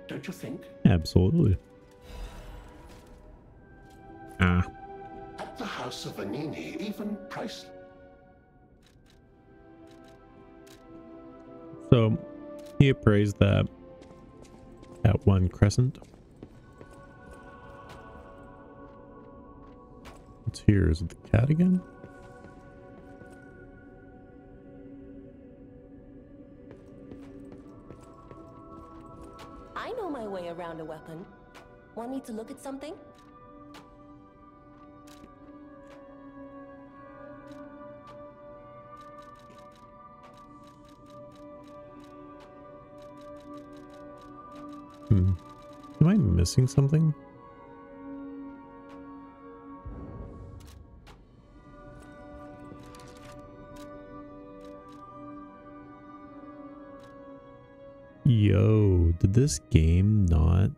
don't you think? Absolutely. Ah. At the house of Vanini, even priceless. So he appraised that at one crescent. What's here? Is it the cat again? I know my way around a weapon. Want me to look at something? Am I missing something? Yo, did this game not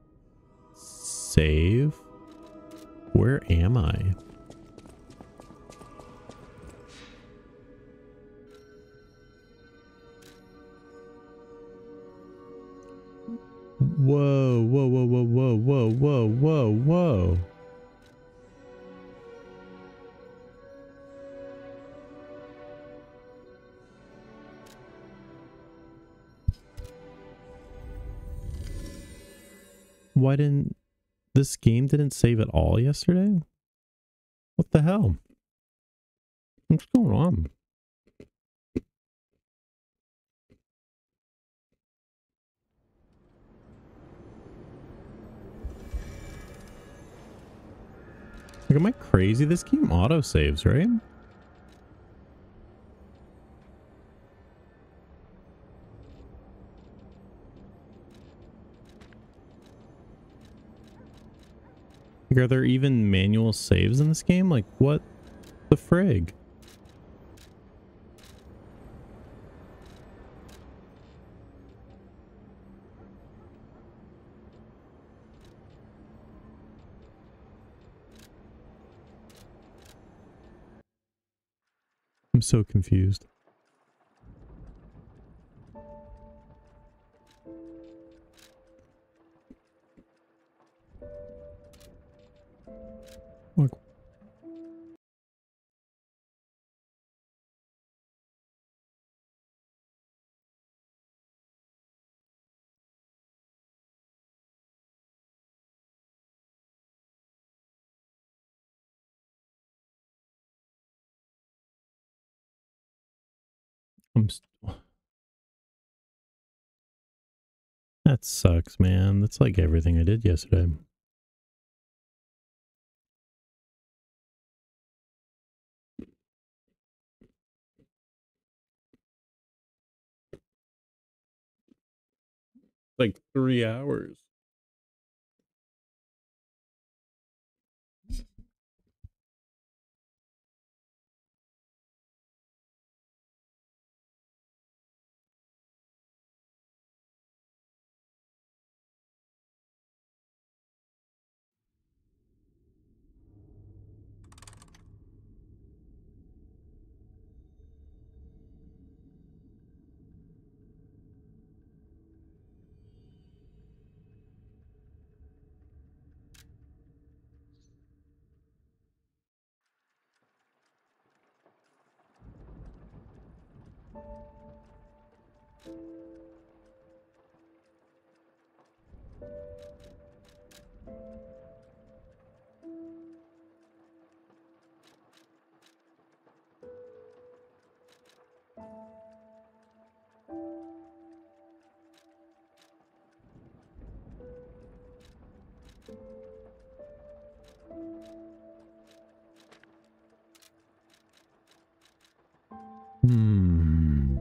save? Where am I? Whoa, whoa, whoa, whoa, whoa, whoa, whoa, whoa, whoa. Why didn't this game didn't save at all yesterday? What the hell? What's going on? Like, am I crazy? This game auto saves, right? Like, are there even manual saves in this game? Like, what the frig? I'm so confused. Look. That sucks, man. That's like everything I did yesterday. Like 3 hours. Hmm.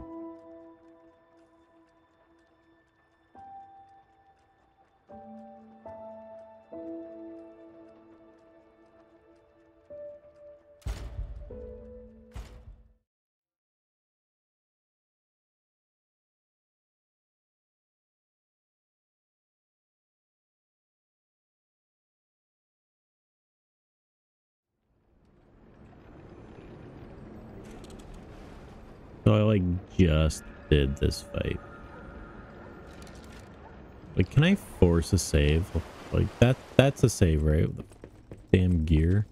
So I like just did this fight. Like, can I force a save? Like, that's a save, right? With the damn gear.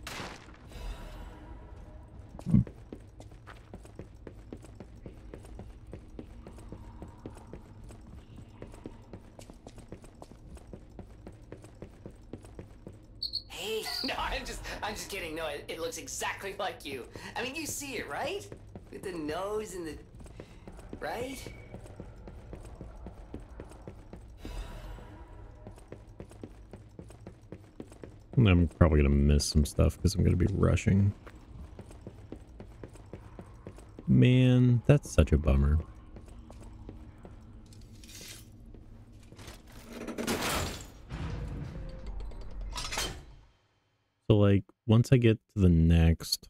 Hey, no, I'm just kidding. No, it looks exactly like you. I mean, you see it, right? With the nose and the, right? I'm probably gonna miss some stuff because I'm gonna be rushing. Man, that's such a bummer. So like, once I get to the next...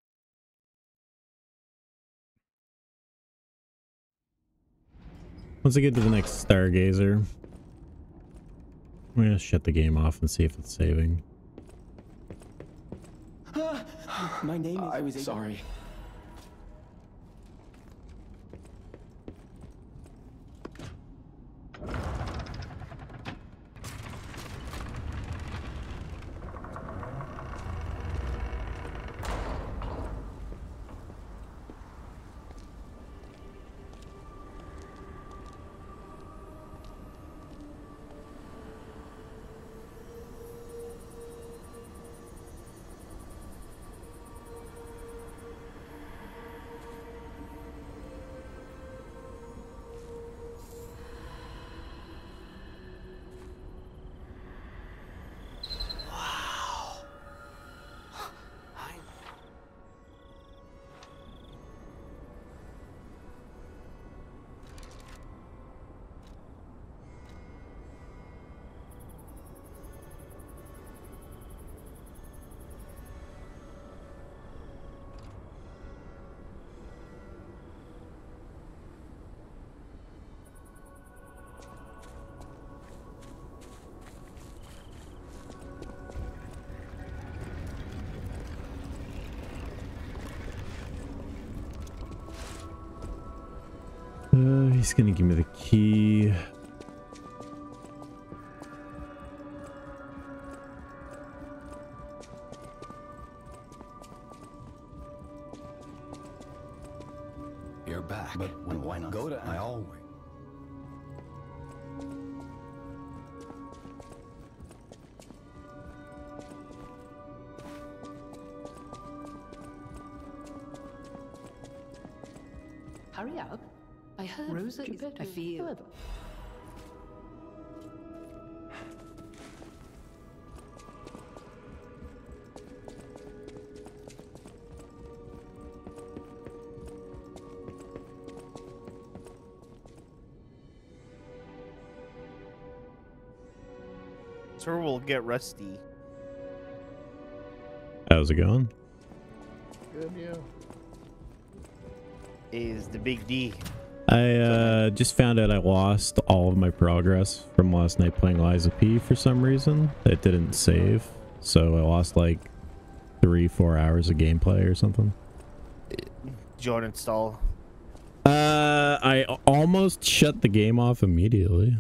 Once I get to the next Stargazer, I'm gonna shut the game off and see if it's saving. My name is... I'm sorry. He's gonna give me the key. You're back. But why not go to... I always... Hurry up. I heard Rosa is... I feel... Further. So we'll get rusty. How's it going? Good, yeah. Is the big D. I just found out I lost all of my progress from last night playing liesofp for some reason. It didn't save, so I lost like 3-4 hours of gameplay or something. Did you uninstall? I almost shut the game off immediately.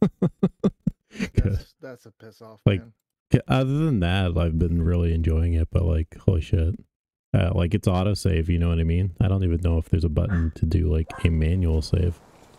That's a piss off, like, man. other than that, I've been really enjoying it, but like, holy shit. Like, it's autosave, you know what I mean? I don't even know if there's a button to do like a manual save.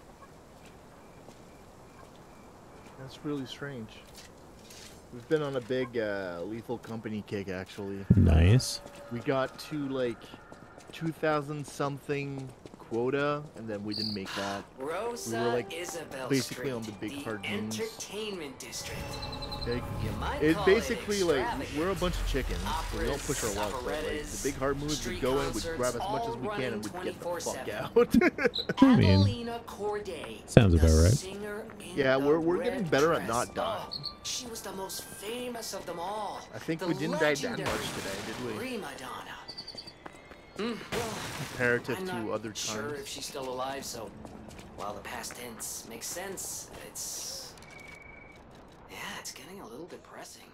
That's really strange. We've been on a big Lethal Company kick, actually. Nice. We got to like 2,000 something quota, and then we didn't make that. Rosa, we were like Isabel basically Street, on the big the hard moves. entertainment district. Like, You might it's call basically it like extravagant. we're a bunch of chickens, so we don't Operas, push our luck. But like operettas, the big hard moves, we street go in, we concerts, grab as much as all we can, and we running get the fuck 24/7. out. I mean, Adelina Corday, sounds the about right. singer in Yeah, the we're getting red better at dress. not dying. Oh, she was the most famous of them all. I think the we didn't die that legendary much today, did we? Prima donna. Comparative I'm to not other sure times. if she's still alive, so while the past tense makes sense, it's getting a little depressing.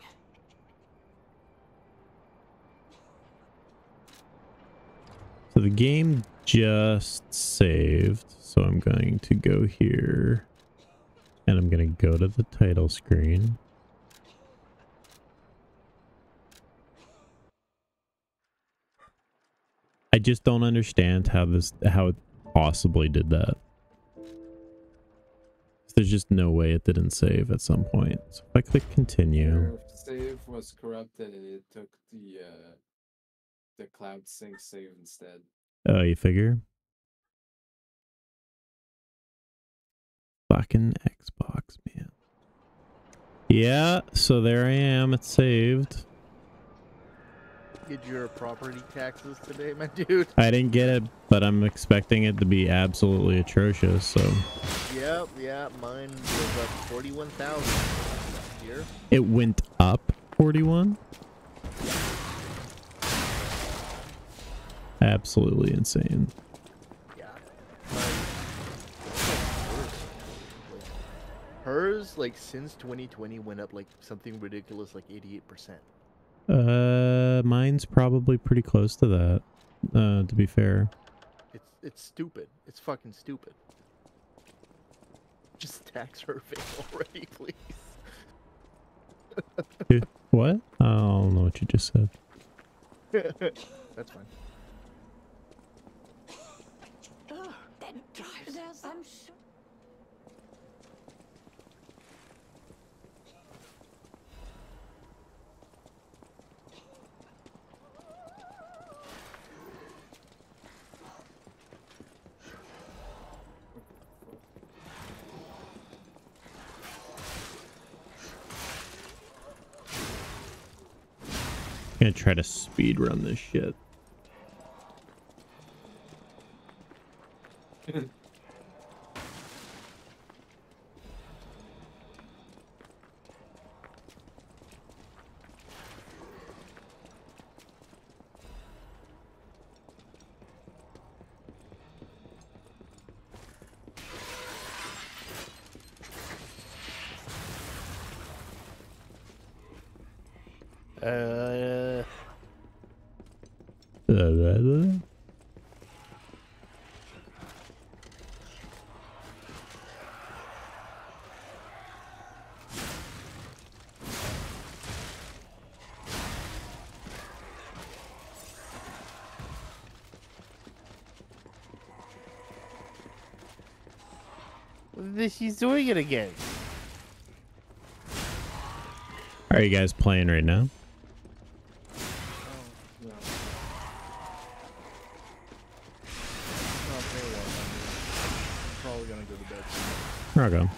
So the game just saved, so I'm going to go here And I'm going to go to the title screen. I just don't understand how it possibly did that. There's just no way it didn't save at some point. So if I click continue. Your save was corrupted and it took the cloud sync save instead. Oh, you figure? Fucking Xbox, man. Yeah, so there I am. It's saved. Get your property taxes today, my dude. I didn't get it, but I'm expecting it to be absolutely atrocious, so. Yep, yeah, mine was up 41,000 last year. It went up 41? Absolutely insane. Yeah. Hers, like, since 2020 went up, like, something ridiculous, like 88%. Mine's probably pretty close to that, to be fair. It's stupid. It's fucking stupid. Just tax survey already, please. Dude, what? I don't know what you just said. That's fine. Oh, that drives. I'm sure. I'm gonna try to speed run this shit. She's doing it again. Are you guys playing right now? No. Probably gonna go to bed soon. Okay.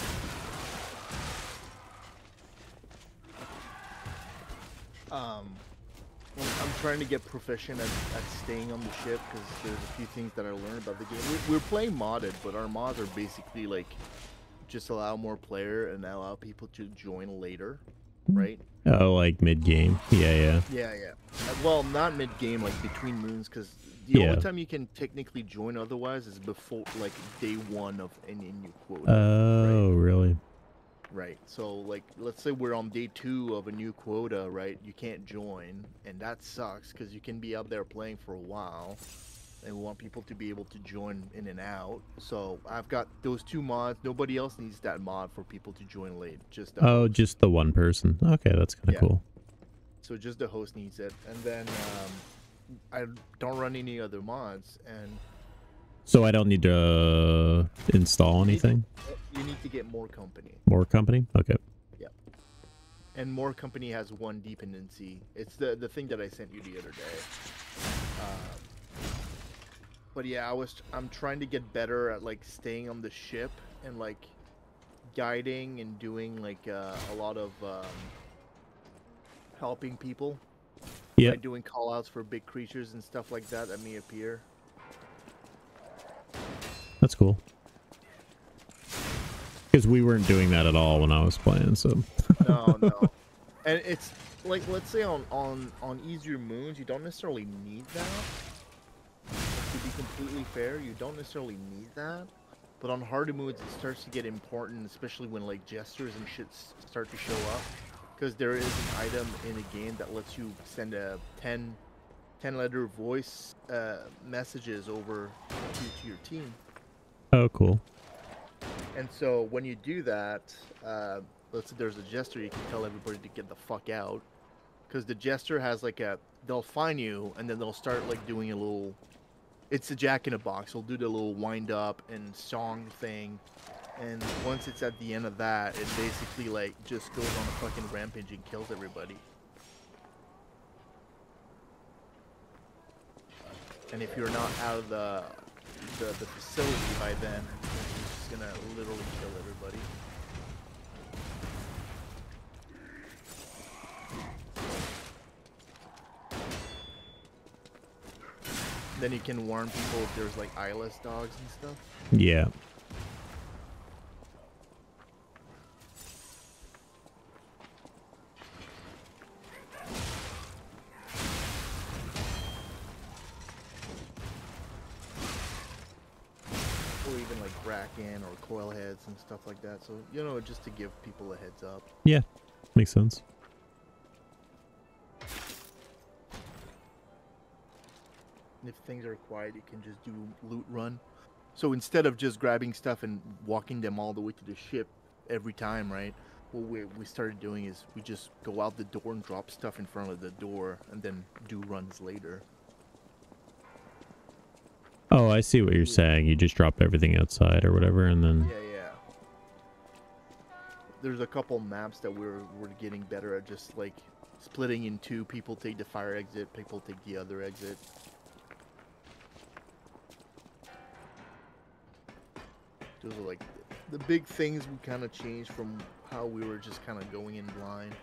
I'm trying to get proficient at staying on the ship because there's a few things that I learned about the game. We're playing modded, but our mods are basically like just allow more player and allow people to join later, right? Oh, like mid-game. Yeah. Yeah. Well, not mid-game, like between moons, because the only time you can technically join otherwise is before, like, day one of any new quota. Oh, right? really? Right. So, like, let's say we're on day 2 of a new quota, right? You can't join, and that sucks because you can be up there playing for a while, and we want people to be able to join in and out. So I've got those 2 mods. Nobody else needs that mod for people to join late. Just the host. Just the one person. Okay, that's kind of cool. So just the host needs it, and then I don't run any other mods, and so I don't need to install anything. You need to get more company. More company? Okay. Yeah. And more company has one dependency. It's the thing that I sent you the other day. But yeah, I'm trying to get better at like staying on the ship and like guiding and doing like a lot of helping people. Yeah. Like doing call outs for big creatures and stuff like that may appear. That's cool. Because we weren't doing that at all when I was playing, so. No. And it's like, let's say on easier moons, you don't necessarily need that. To be completely fair, you don't necessarily need that. But on harder moons, it starts to get important, especially when like gestures and shit start to show up. Because there is an item in the game that lets you send a 10-letter voice messages over to your team. Oh, cool. And so when you do that, let's say there's a jester, you can tell everybody to get the fuck out. Because the jester has like they'll find you and then they'll start like doing a little, it's a Jack in a Box. They'll do the little wind up and song thing. And once it's at the end of that, it basically like just goes on a fucking rampage and kills everybody. And if you're not out of the facility by then, it's just gonna literally kill everybody. Then you can warn people if there's like eyeless dogs and stuff. Yeah. Or even like bracken or coil heads and stuff like that. So, you know, just to give people a heads up. Yeah. Makes sense. If things are quiet, you can just do loot run. So instead of just grabbing stuff and walking them all the way to the ship every time, right? What we started doing is we just go out the door and drop stuff in front of the door and then do runs later. Oh, I see what you're saying. You just drop everything outside or whatever, and then... Yeah. There's a couple maps that we're getting better at, just like splitting in two. People take the fire exit, people take the other exit. Those are like the big things we kind of changed from how we were just kind of going in blind.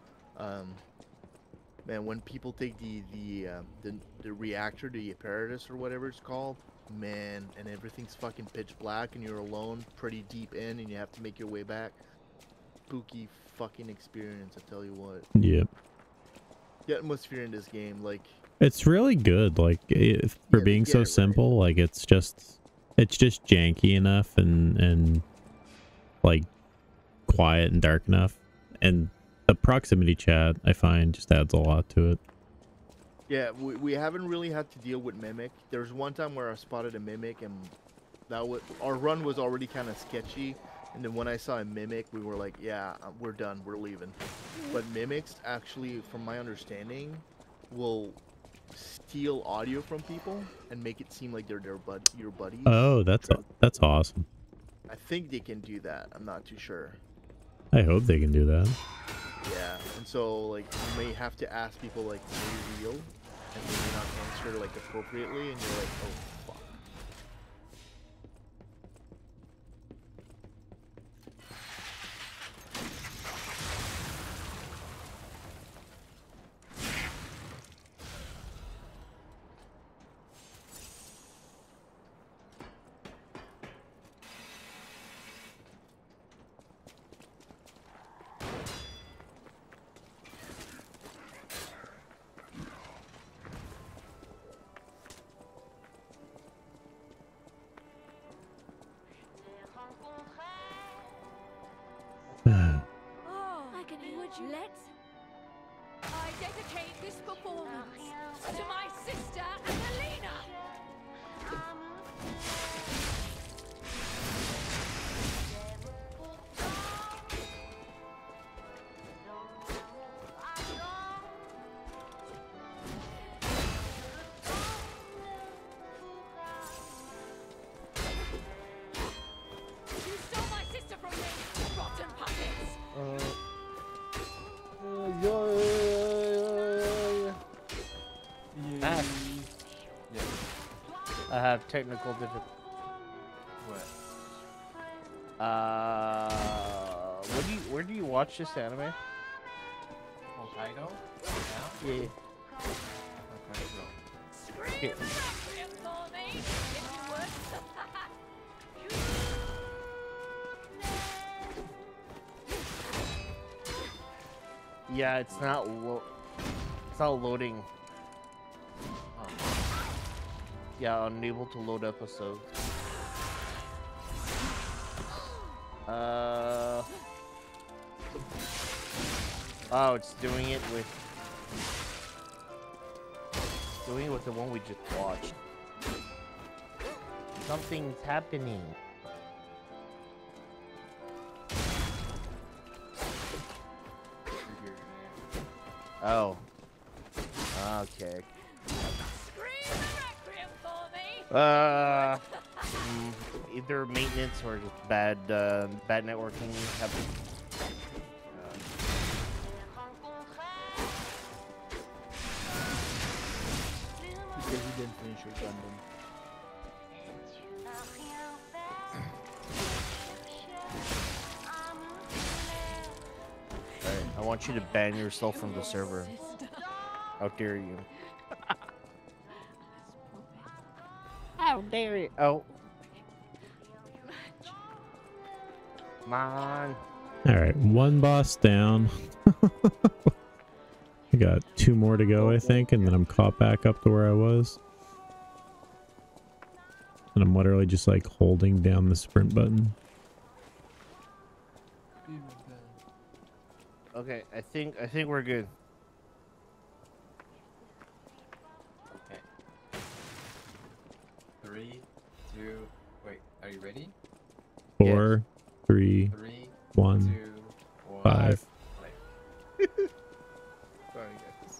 Man, when people take the reactor, the apparatus or whatever it's called, man, and everything's fucking pitch black and you're alone pretty deep in and you have to make your way back. Spooky fucking experience, I tell you what. Yep. The atmosphere in this game, like... It's really good, like, for being so simple, like, it's just janky enough and like quiet and dark enough, and the proximity chat I find just adds a lot to it. Yeah, we haven't really had to deal with mimic. There was one time where I spotted a mimic and our run was already kind of sketchy, and then when I saw a mimic we were like, yeah, we're done, we're leaving. But mimics actually, from my understanding, will steal audio from people and make it seem like they're your buddies. Oh, that's awesome. I think they can do that. I'm not too sure. I hope they can do that. Yeah, and so like you may have to ask people like, are you real? And they may not answer like appropriately, and you're like, oh fuck. Let's. I dedicate this performance to my sister, Annalena. You stole my sister from me, rotten puppets. I have technical difficulties. What? Where do you watch this anime? Hokkaido? Yeah. Okay, Okay. Yeah, it's not loading. Yeah, unable to load episodes. Oh, it's doing it with the one we just watched. Something's happening. Oh. Okay. Scream a requiem for me. Either maintenance or just bad networking happening. Because you didn't finish your Gundam. Alright, I want you to ban yourself from the server. How dare you? How dare you? Oh. Come on. Alright, one boss down. I got 2 more to go, I think, and then I'm caught back up to where I was. And I'm literally just like holding down the sprint button. Okay, I think we're good. Okay. 3, 2, wait, are you ready? 4, 3, 3, 1, 2, 1. 5. Sorry, guys.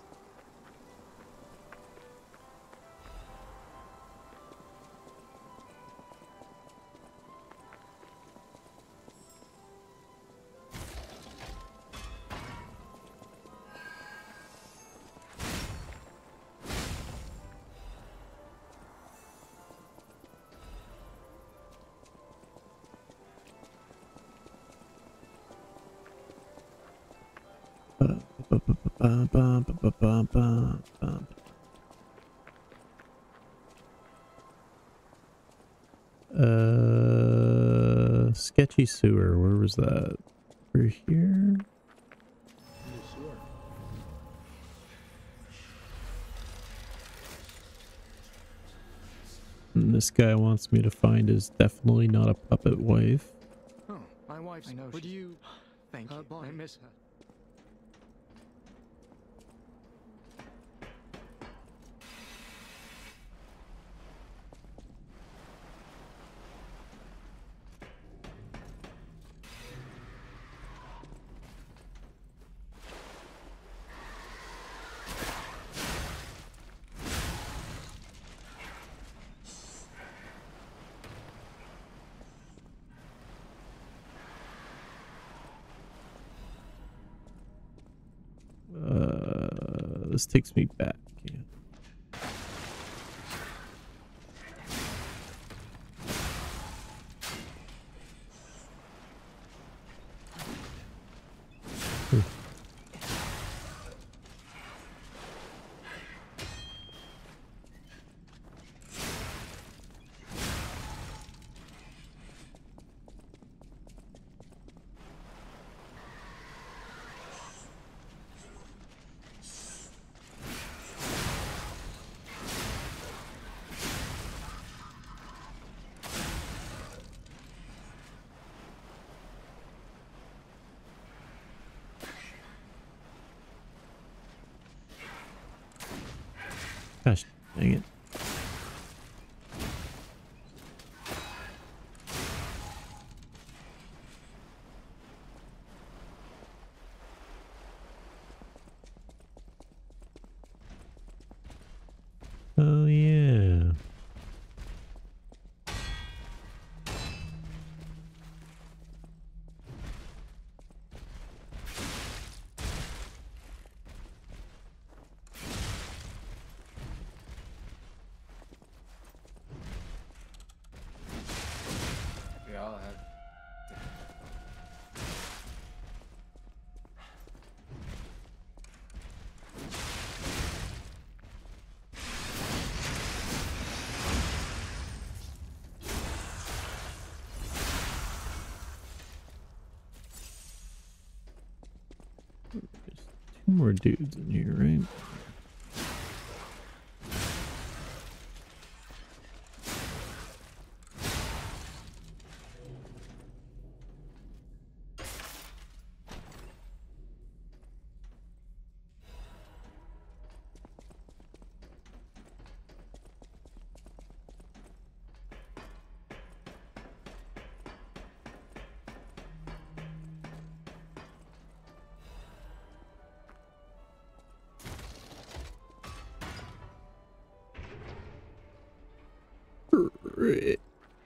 Sketchy sewer. Where was that? Over here? And this guy wants me to find is definitely not a puppet wife. Oh, my wife's. I know. Would you? Thank you. I miss her. This takes me back. Yeah. Gosh, dang it. Oh, yeah. We all have. There's 2 more dudes in here, right? Alright.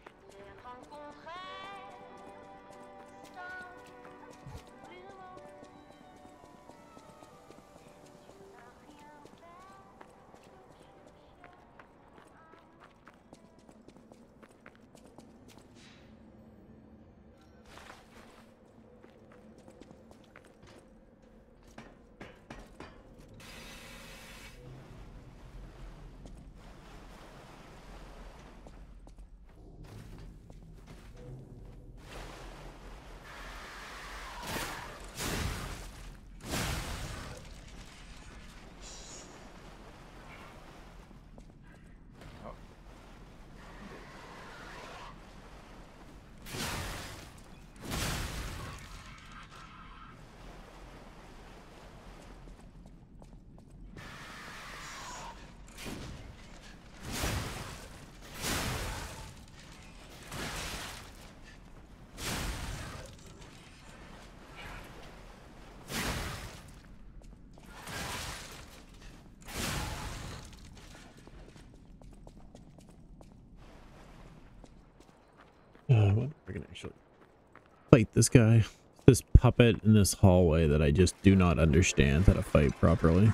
What we're gonna actually fight this guy, this puppet in this hallway that I just do not understand how to fight properly.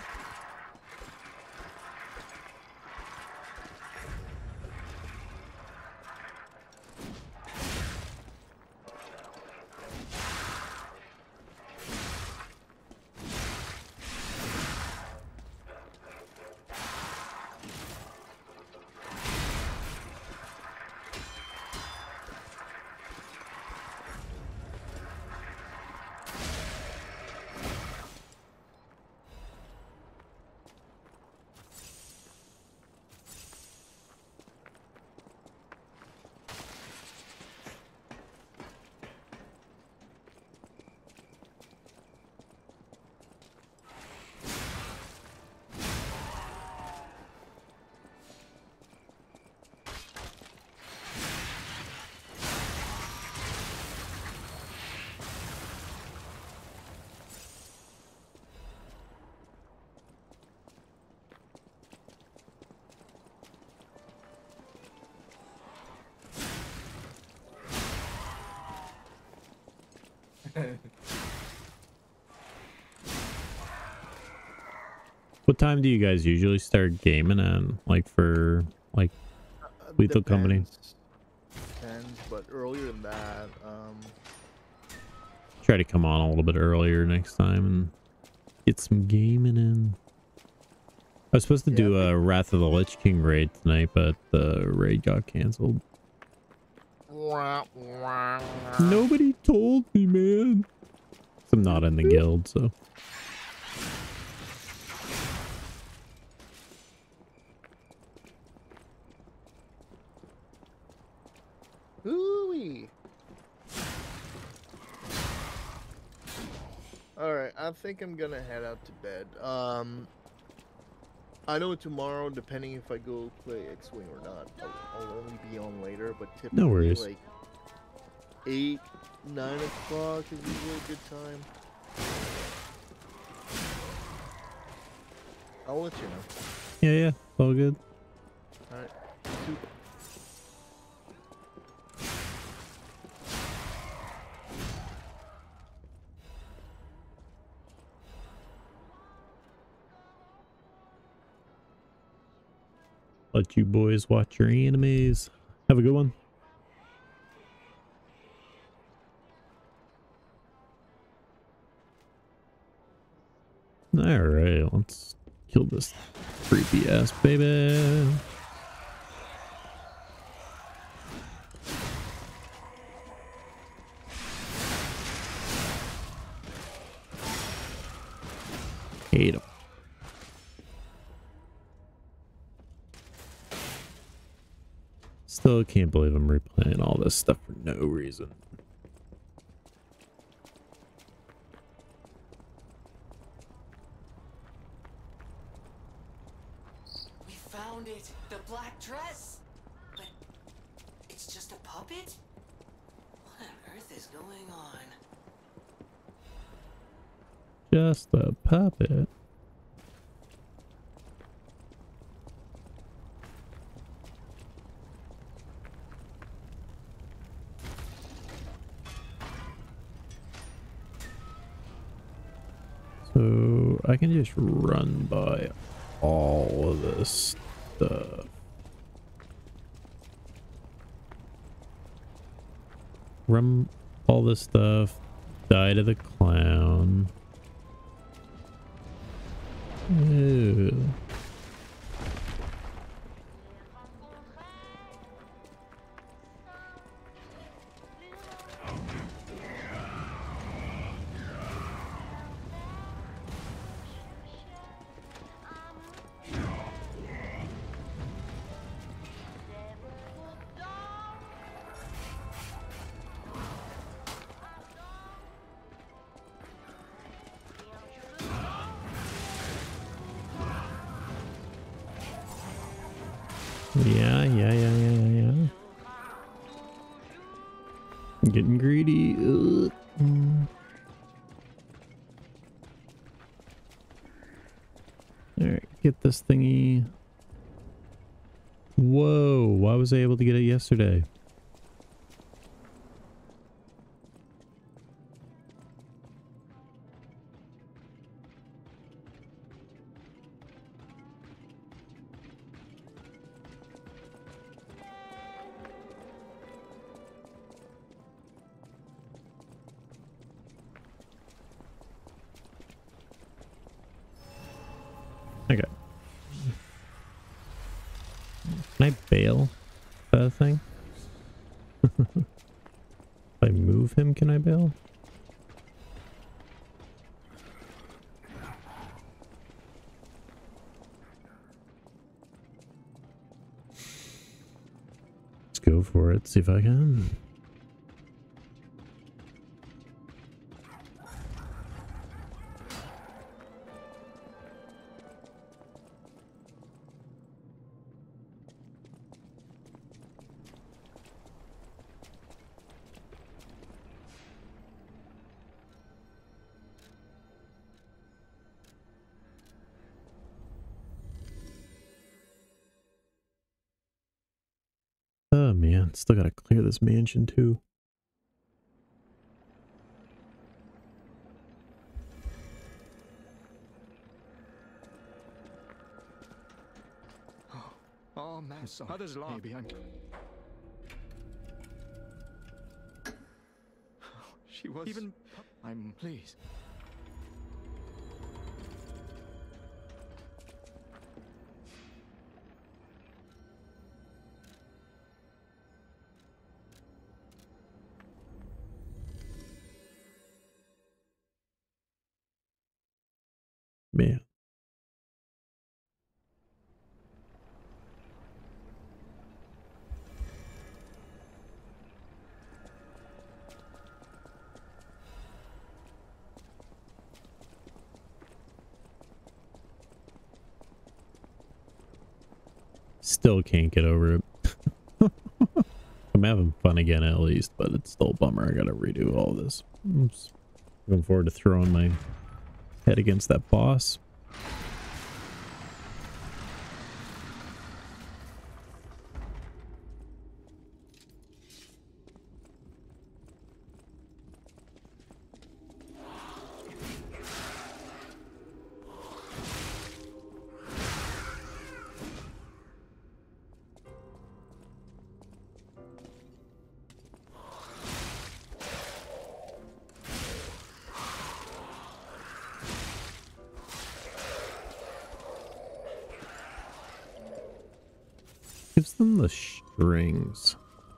What time do you guys usually start gaming at? Like for like Lethal Company? Depends, but earlier than that, Try to come on a little bit earlier next time and get some gaming in. I was supposed to do a Wrath of the Lich King raid tonight, but the raid got canceled. Nobody told me, man. I'm not in the guild, so. Ooh-wee. Alright, I think I'm gonna head out to bed. I know tomorrow, depending if I go play X-Wing or not, I'll only be on later, but typically No worries. like 8, 9 o'clock is usually a good time. I'll let you know. Yeah, all good. Alright. Let you boys watch your animes. Have a good one. Alright, let's kill this creepy ass baby. Hate him. Still can't believe I'm replaying all this stuff for no reason. We found it! The black dress! But it's just a puppet? What on earth is going on? Just a puppet. So I can just run by all of this stuff. Run all this stuff. Die to the clown. Ew. Yeah. Getting greedy. Ugh. Alright, get this thingy. Whoa, why was I able to get it yesterday? Okay. Can I bail that thing? If I move him, can I bail? Let's go for it, see if I can. Oh man, still gotta clear this mansion too. Oh man, sorry. Others laugh. Maybe I'm... She was... Even... I'm... Please. Man. Still can't get over it. I'm having fun again at least, but it's still a bummer. I gotta redo all this. I'm looking forward to throwing my head against that boss. Gives them the strings.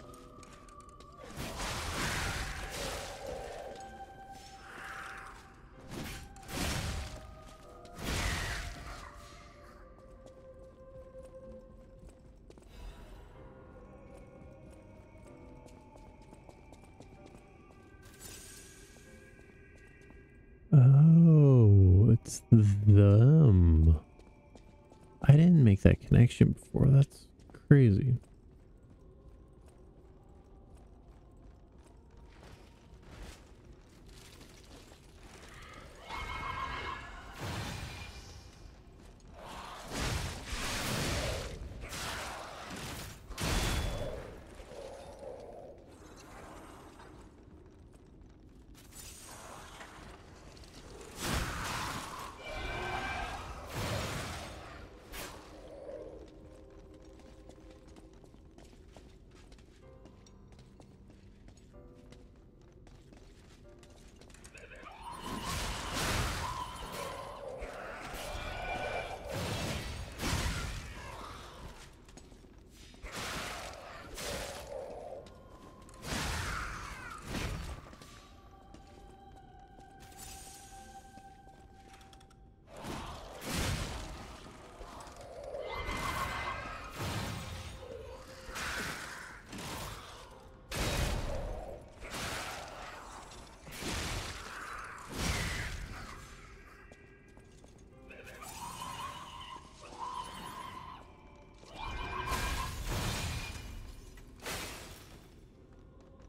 Oh, it's them. I didn't make that connection before. That's crazy.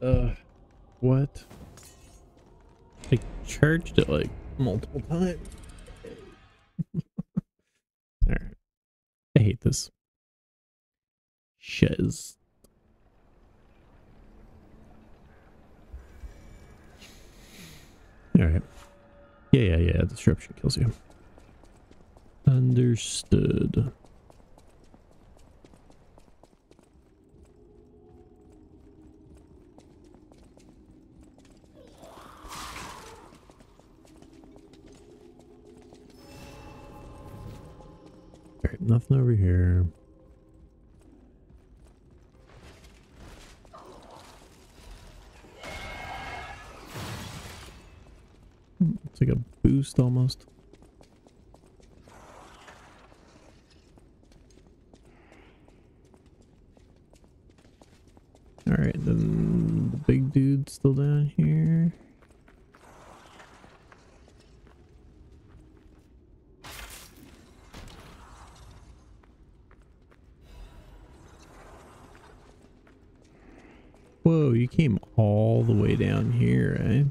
What? I charged it like multiple times. Alright. I hate this. Shiz. Alright. Yeah. Disruption kills you. Understood. Alright, nothing over here. It's like a boost almost. Alright, then the big dude's still down here. Whoa, you came all the way down here, eh?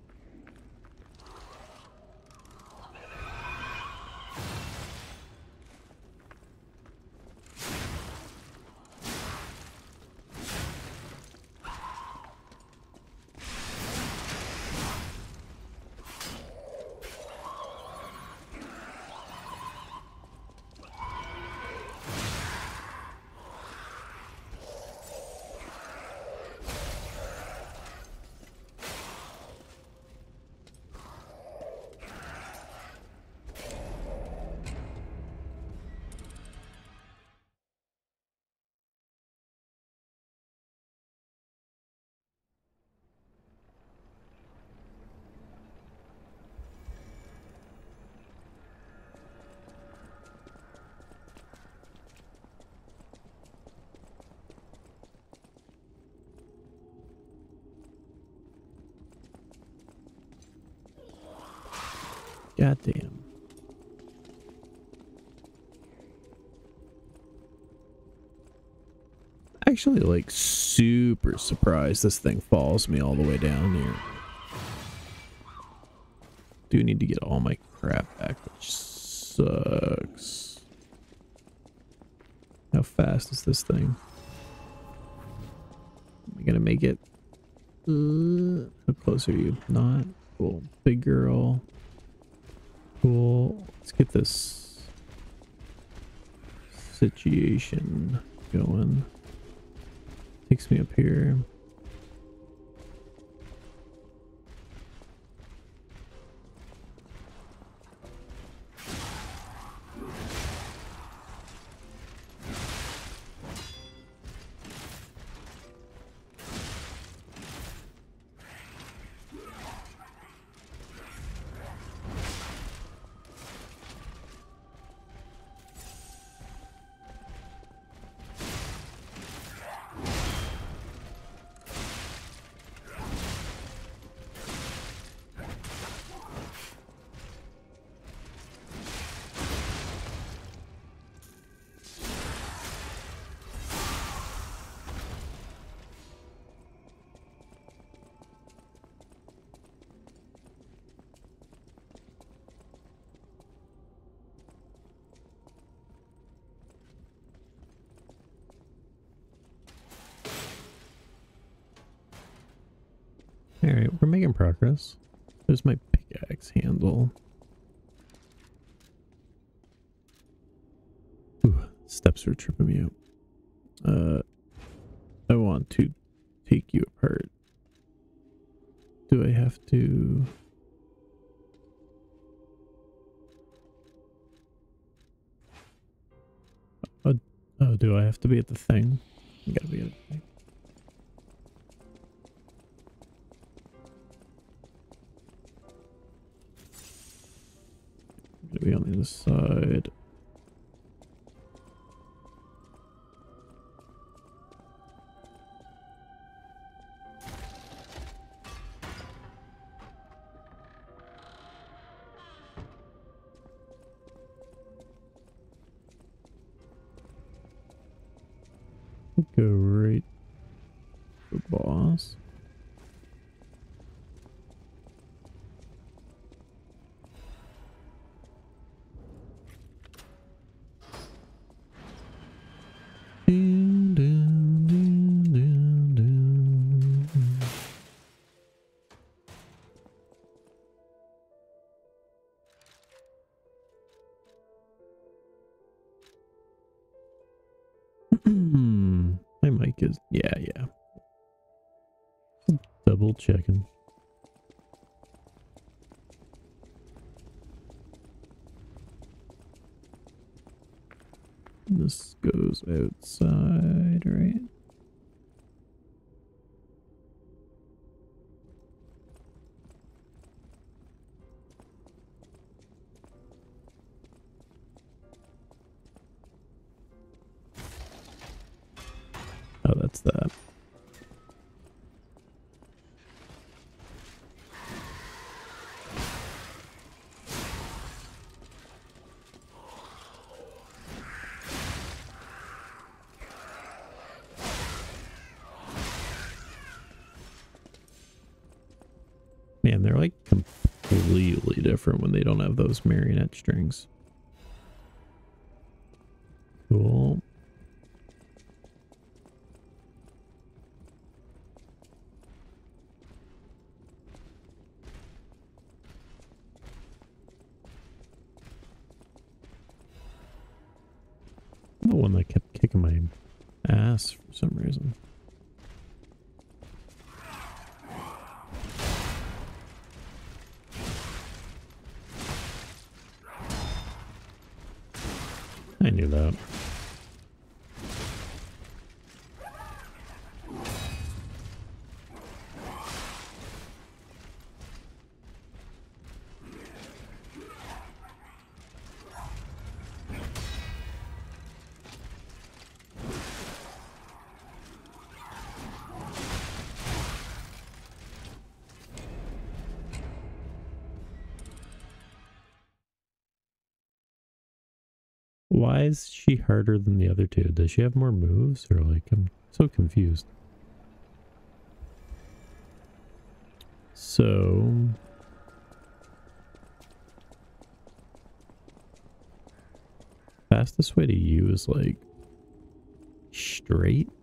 Goddamn. Actually, like, super surprised this thing follows me all the way down here. Do need to get all my crap back, which sucks. How fast is this thing? Am I gonna make it? How close are you? Not? Cool. Big girl. Cool. Let's get this situation going. Takes me up here. Alright, we're making progress. There's my pickaxe handle. Ooh, steps are tripping me out. I want to take you apart. Do I have to... Oh, do I have to be at the thing? I gotta be at the thing. Gotta be on the other side. Go right to the boss. Dun, dun, dun, dun, dun. My mic is, yeah. Double checking. This goes outside, right? Oh, that's that. Man, they're like completely different when they don't have those marionette strings. Cool. The one that kept kicking my ass for some reason. I knew that. Why is she harder than the other two? Does she have more moves? Or like, I'm so confused. So... fastest way to you is like... straight?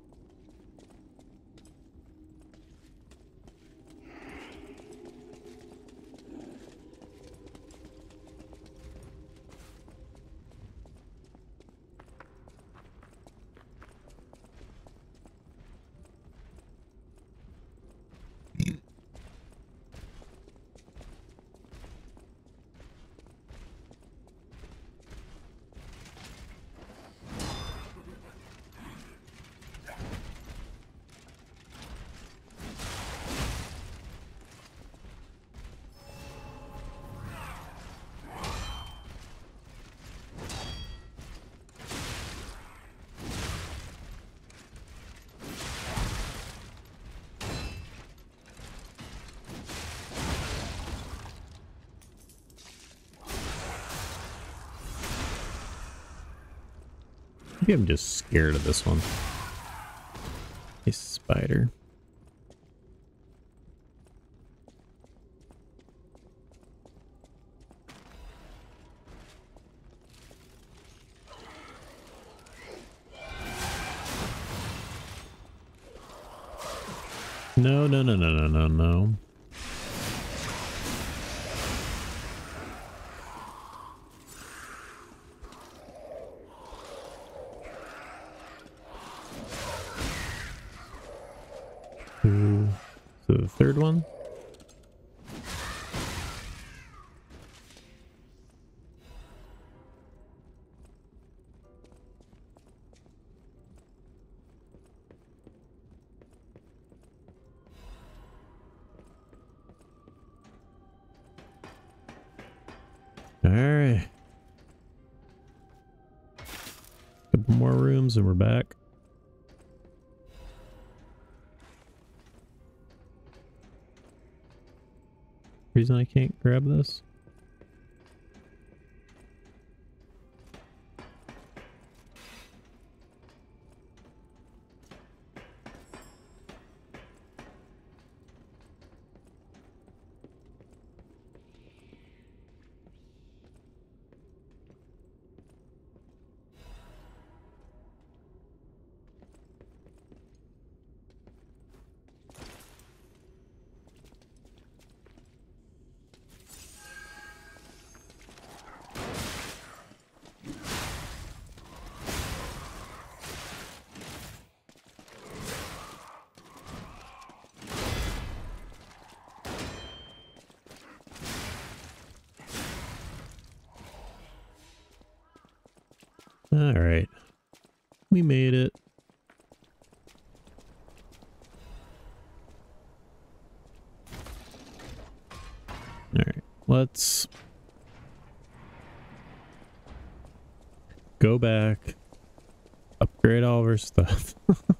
Maybe I'm just scared of this one. A spider. No. So the third one. All right. Couple more rooms and we're back. Reason I can't grab this? All right. We made it. All right. Let's go back, upgrade all of our stuff,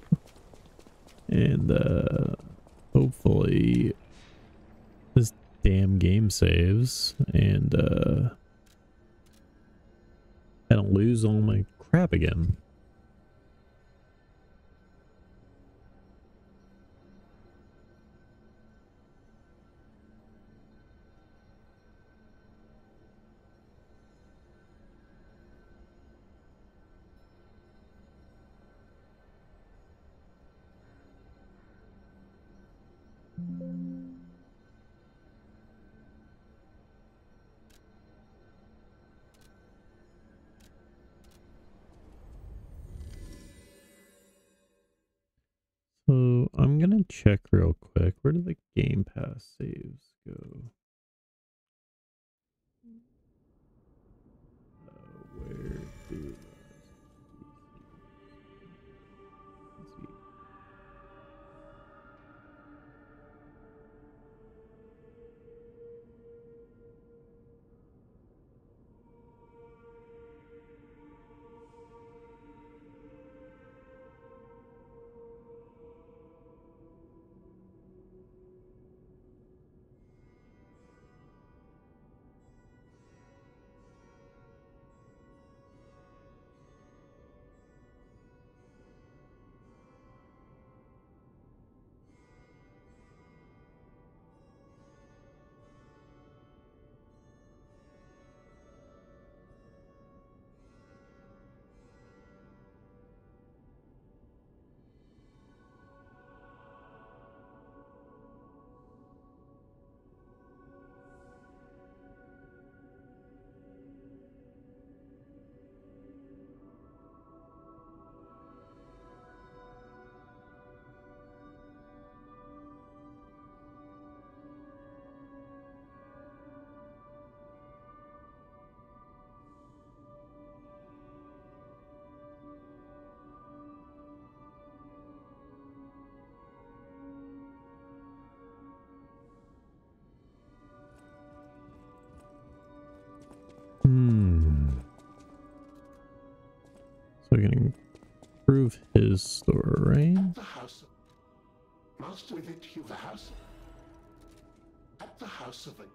and hopefully this damn game saves, and I don't lose all my crap again. So I'm gonna check real quick. Where do the Game Pass saves go? Where do let's see. So we can improve his store, right? The house. Master with it, you the house. At the house of a...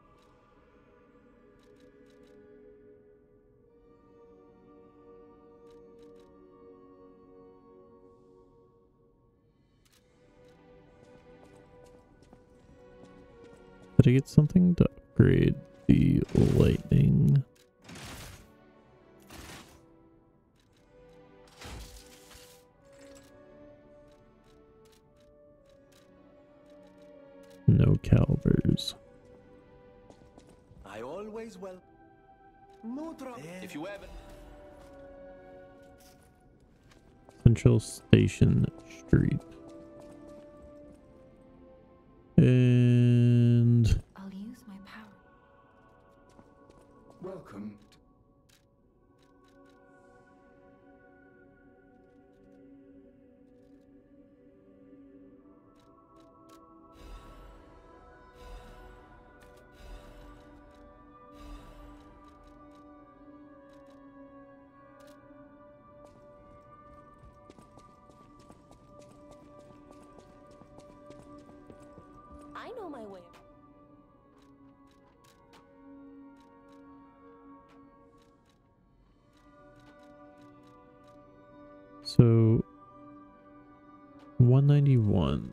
Did I get something to upgrade the lightning? No calibers. I always will. No trouble. If you haven't. Central Station Street. And I'll use my power. Welcome. I know my way. so 191.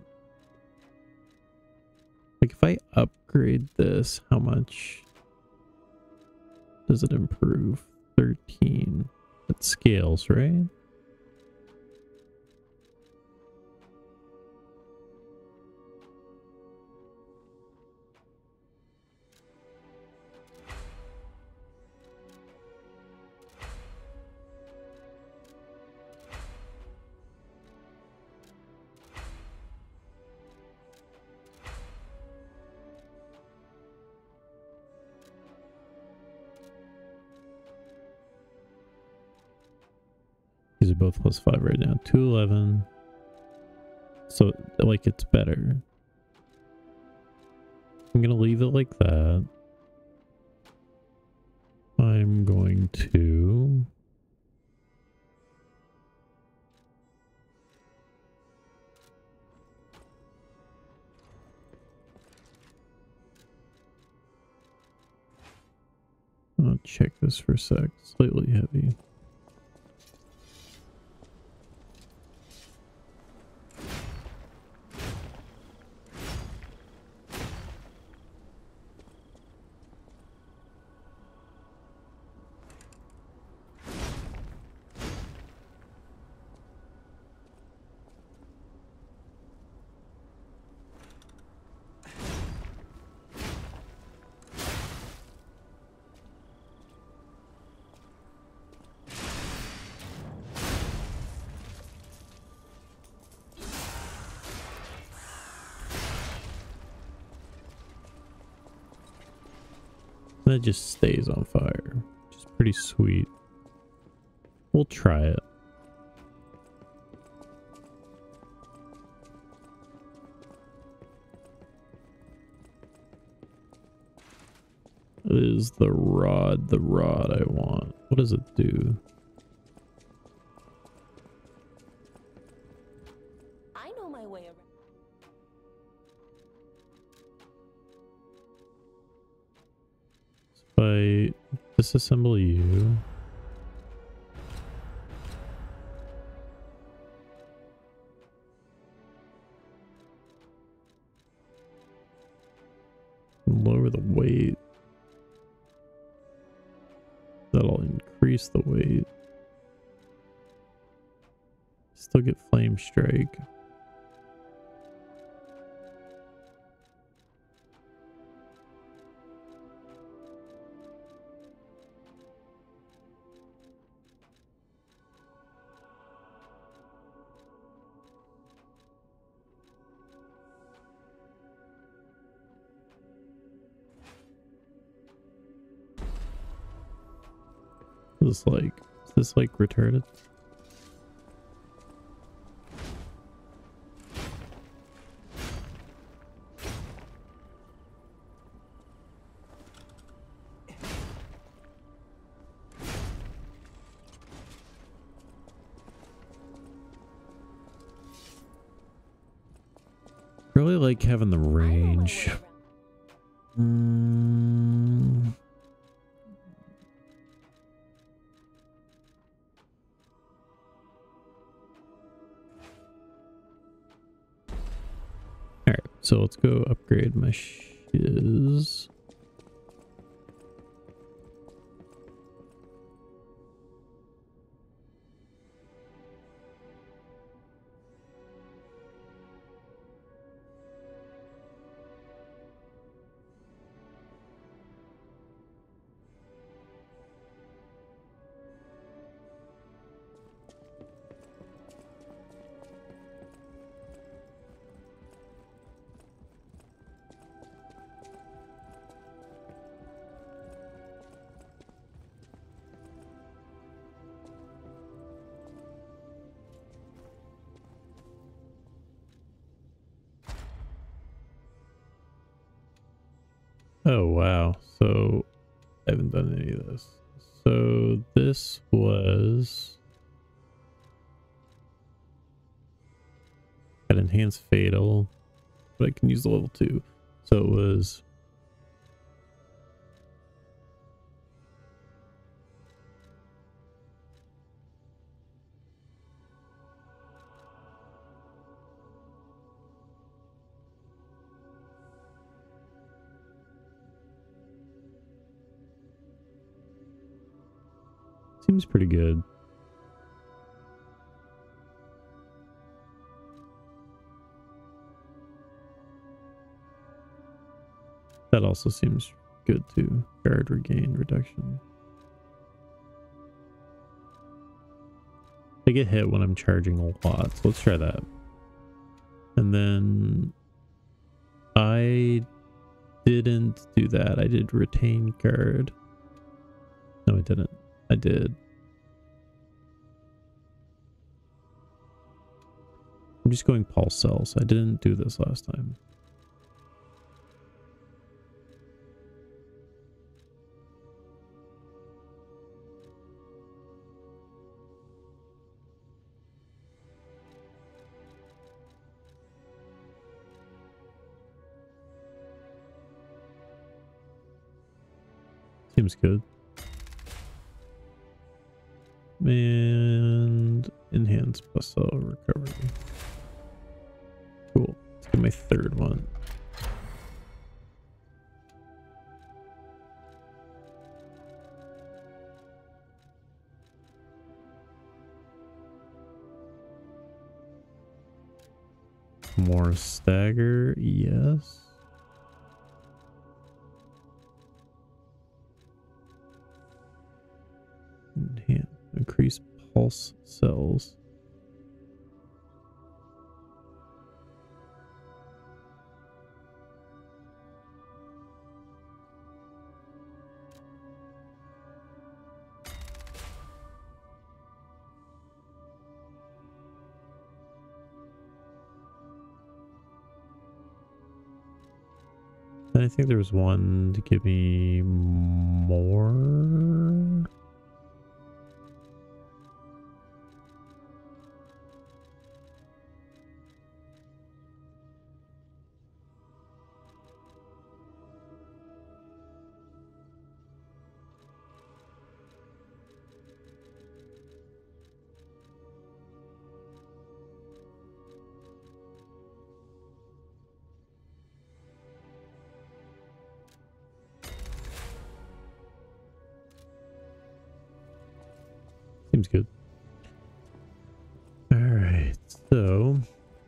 Like if I upgrade this, how much does it improve? 13. It scales, right? These are both +5 right now. 211. So, like, it's better. I'm gonna leave it like that. I'm going to... I'll check this for a sec. Slightly heavy. And it just stays on fire, which is pretty sweet. We'll try it. It is the rod I want. What does it do? I know my way around. If I disassemble you, lower the weight, that'll increase the weight. Still get flame strike. Is this like retarded? Really like having the range. Alright, so let's go upgrade my shiz. Oh wow, so I haven't done any of this. So this was got enhanced fatal, but I can use the level 2. So it was seems pretty good. That also seems good too. Guard regain reduction. I get hit when I'm charging a lot, so let's try that. And then I didn't do that. I did retain guard. No, I didn't. I did. I'm just going pulse cells. I didn't do this last time. Seems good. And enhance plus cell recovery. Cool. Let's get my third one. More stagger, yes. Enhance, increase pulse cells. And I think there was one to give me more. Seems good. All right, so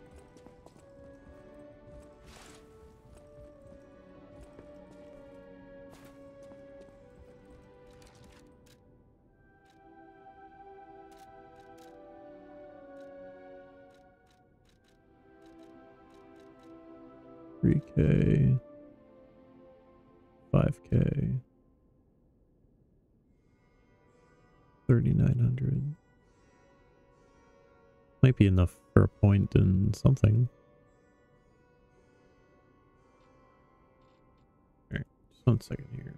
$3K, $5K, 3,900. Might be enough for a point in something. Alright, just 1 second here.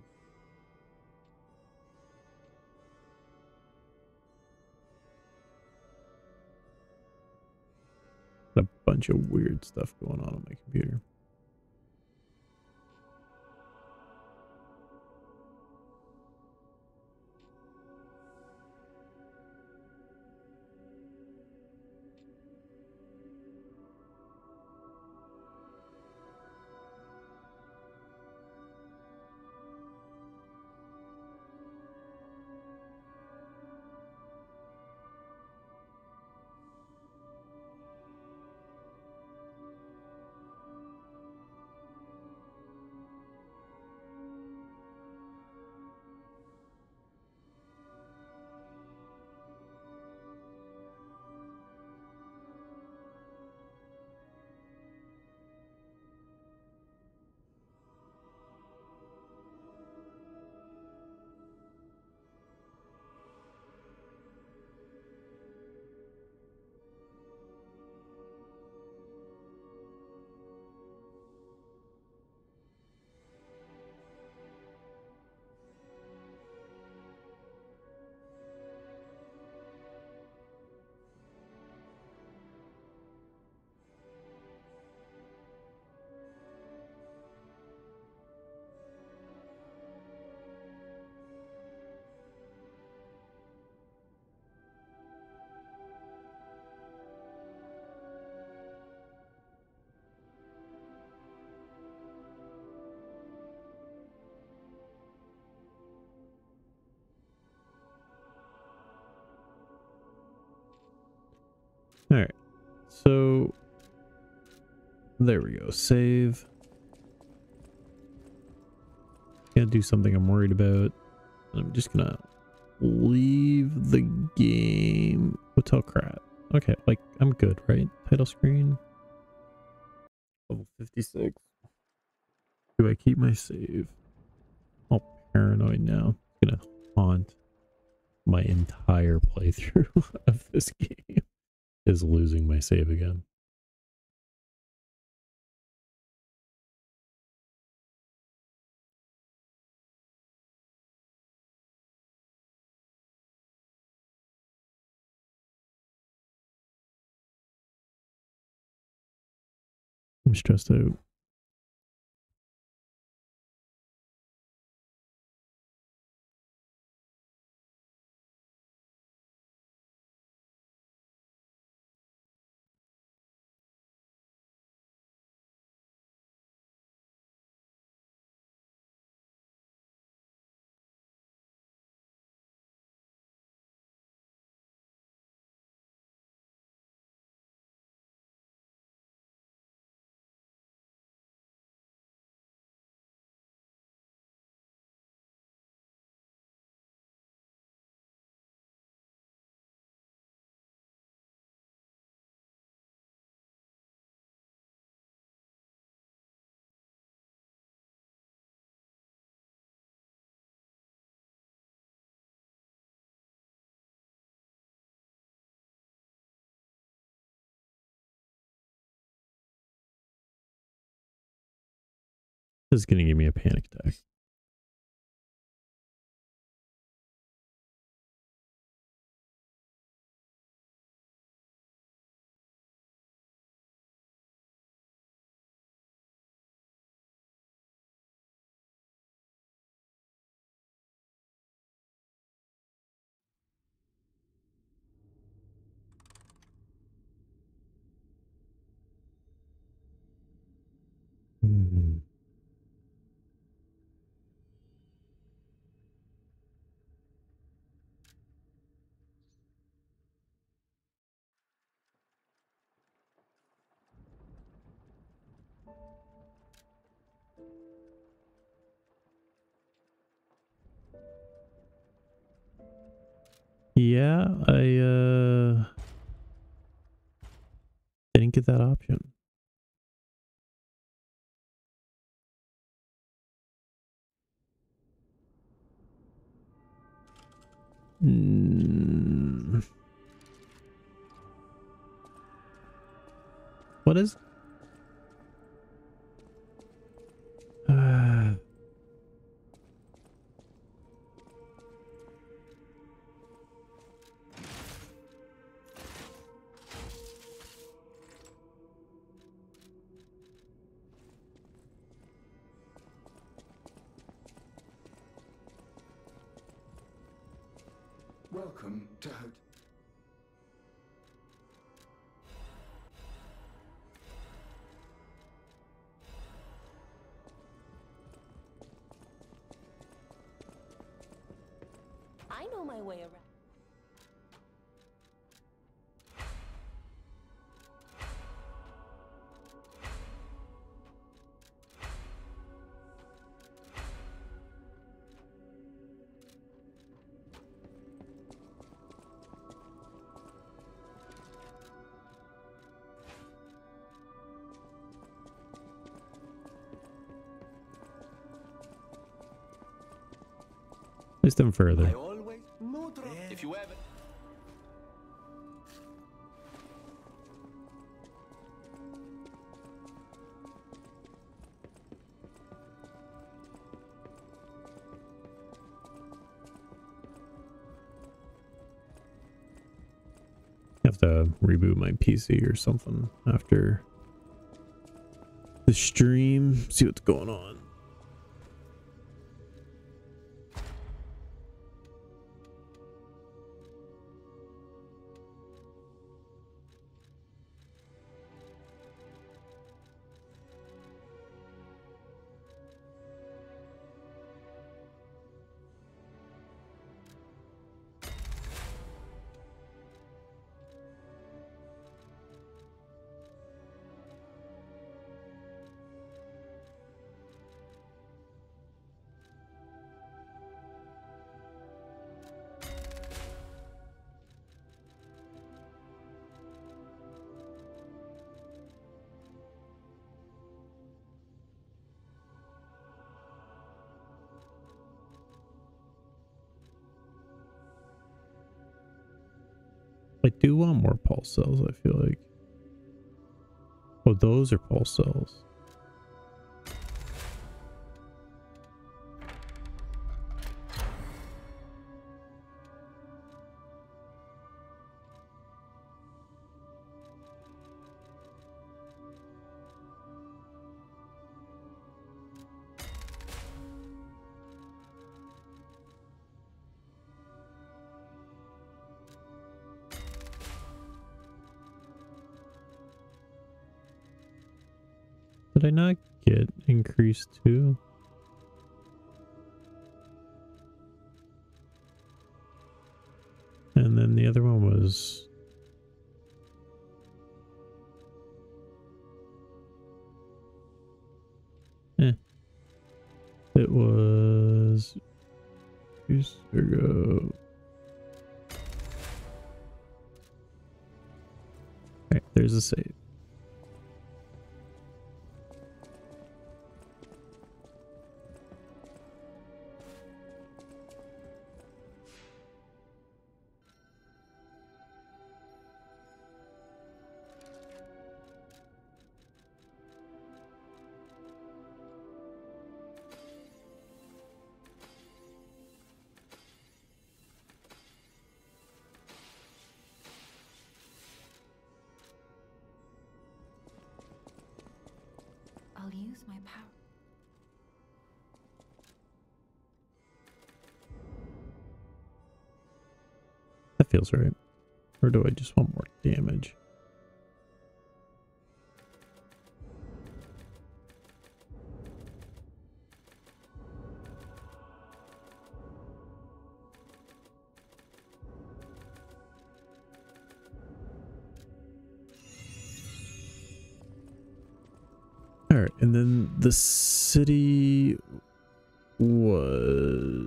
A bunch of weird stuff going on my computer. Alright, so there we go. Save. Gonna do something I'm worried about. I'm just gonna leave the game. Hotel crap. Okay, like I'm good, right? Title screen. Level 56. Do I keep my save? I'm all paranoid now. It's gonna haunt my entire playthrough of this game. Is losing my save again. I'm stressed out. This is gonna give me a panic attack. Hmm. Yeah, I didn't get that option. Mm. What is? Welcome to I know my way around. Push them further. I always neutral. If you ever. Have to reboot my PC or something after the stream. See what's going on. I do want more pulse cells, I feel like. Oh, those are pulse cells. did I not get increased to? And then the other one was... It was... Go. Alright, there's a save. I'll use my power. That feels right. Or do I just want more damage? Alright, and then the city was...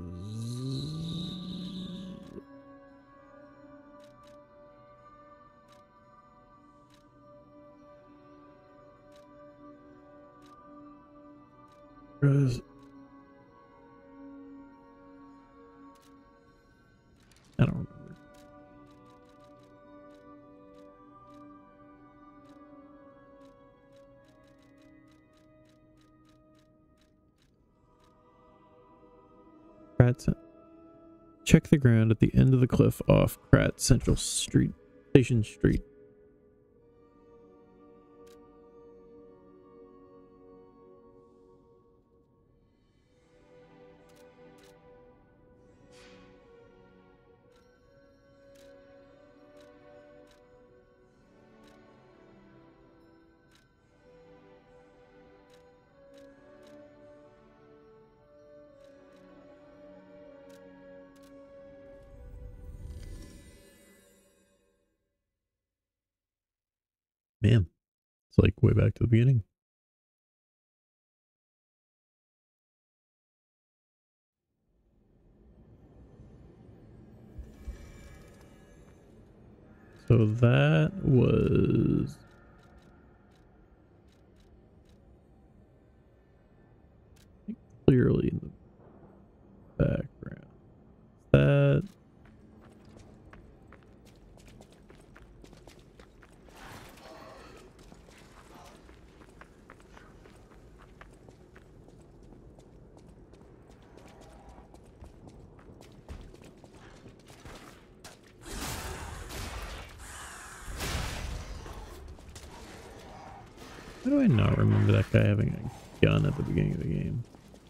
I don't remember. Check the ground at the end of the cliff off Krat Central Street, Station Street. Man, it's like way back to the beginning. So that was... clearly in the background. That... How do I not remember that guy having a gun at the beginning of the game?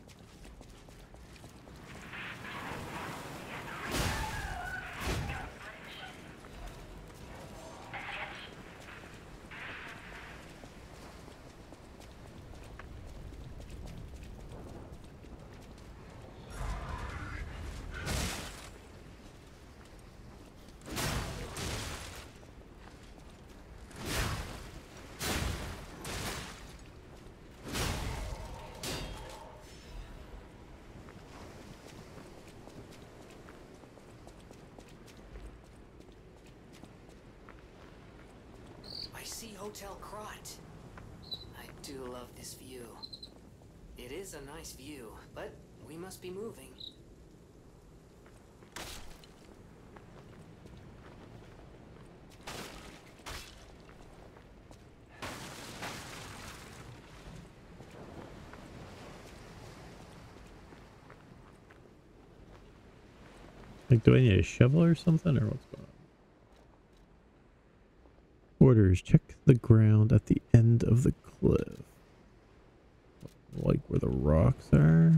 Hotel Krot. I do love this view. It is a nice view, but we must be moving. Like, do I need a shovel or something, or what's going on? Orders, check the ground at the end of the cliff. Like where the rocks are.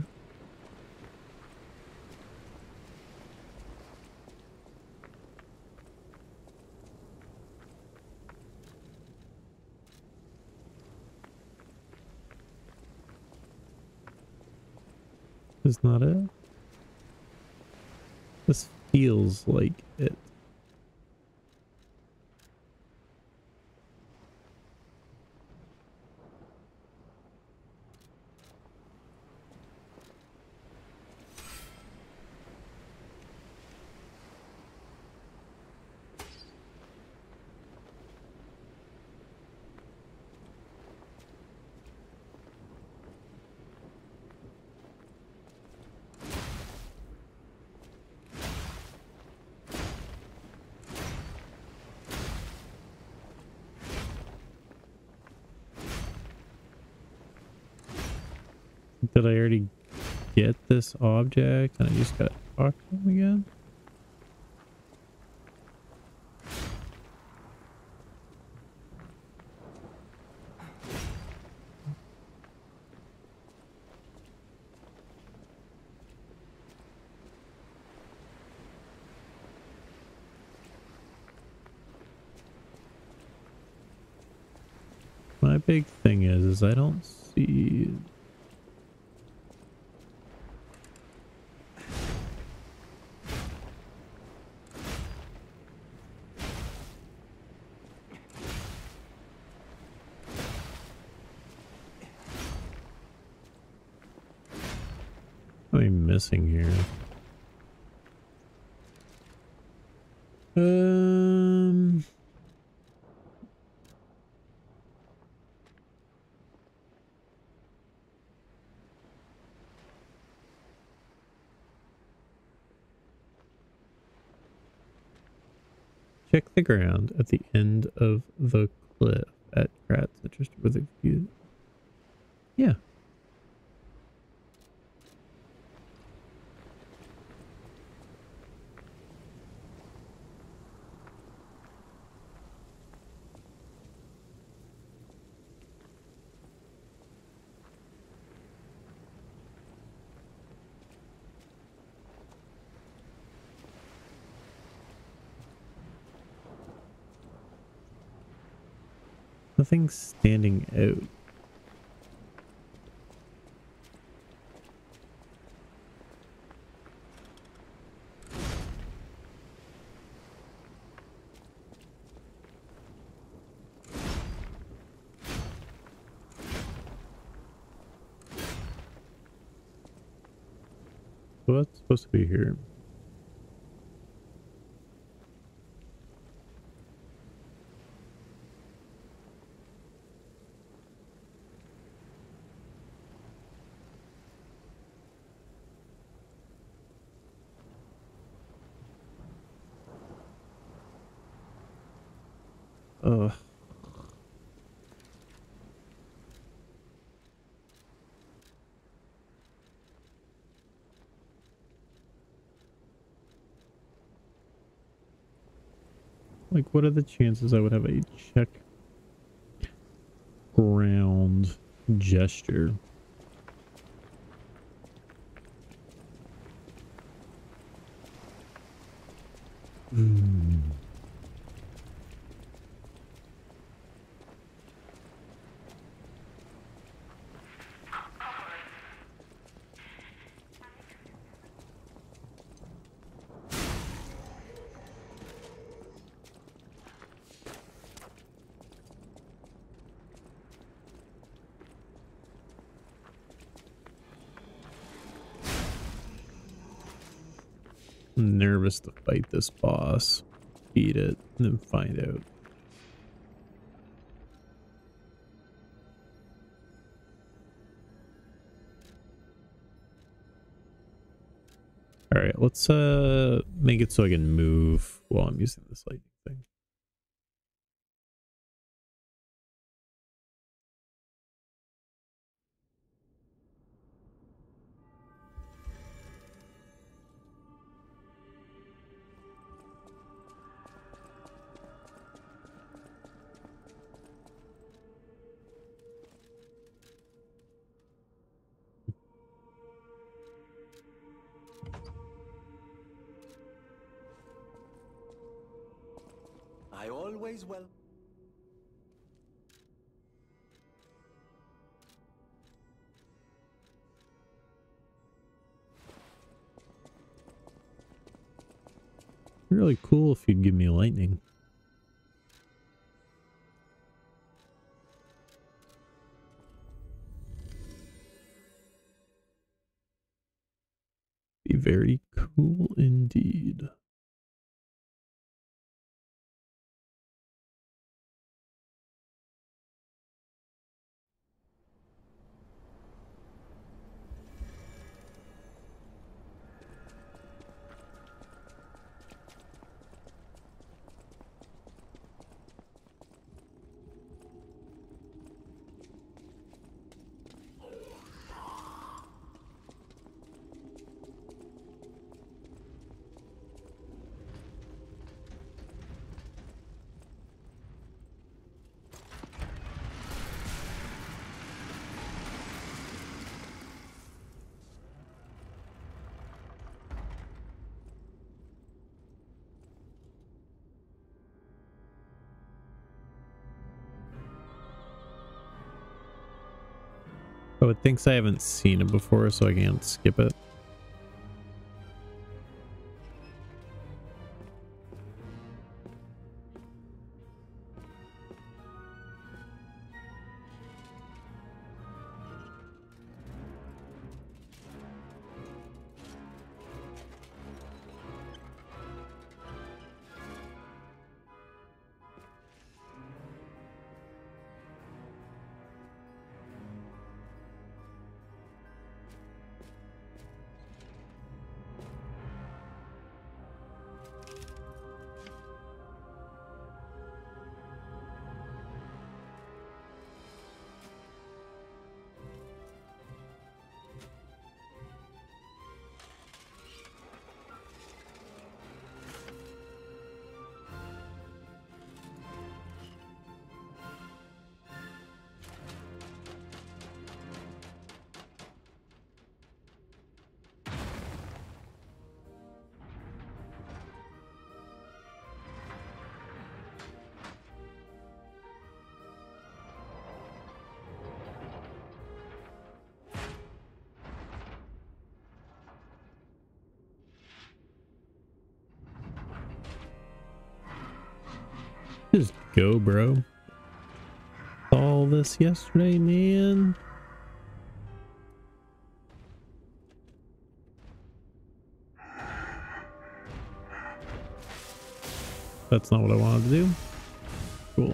Is not it? This feels like it. Did I already get this object and I just gotta talk to him again? My big thing is I don't see... What am I missing here? Check the ground at the end of the cliff at Kratz interest with a view. Yeah. Nothing's standing out. What's supposed to be here? Ugh. Like, what are the chances I would have a check ground gesture? I'm nervous to fight this boss, beat it, and then find out. All right, let's make it so I can move while I'm using this lightning thing. I always will. Really cool if you'd give me lightning. Be very cool indeed. Oh, it thinks I haven't seen it before, so I can't skip it. Just go, bro. All this yesterday, man. That's not what I wanted to do. Cool.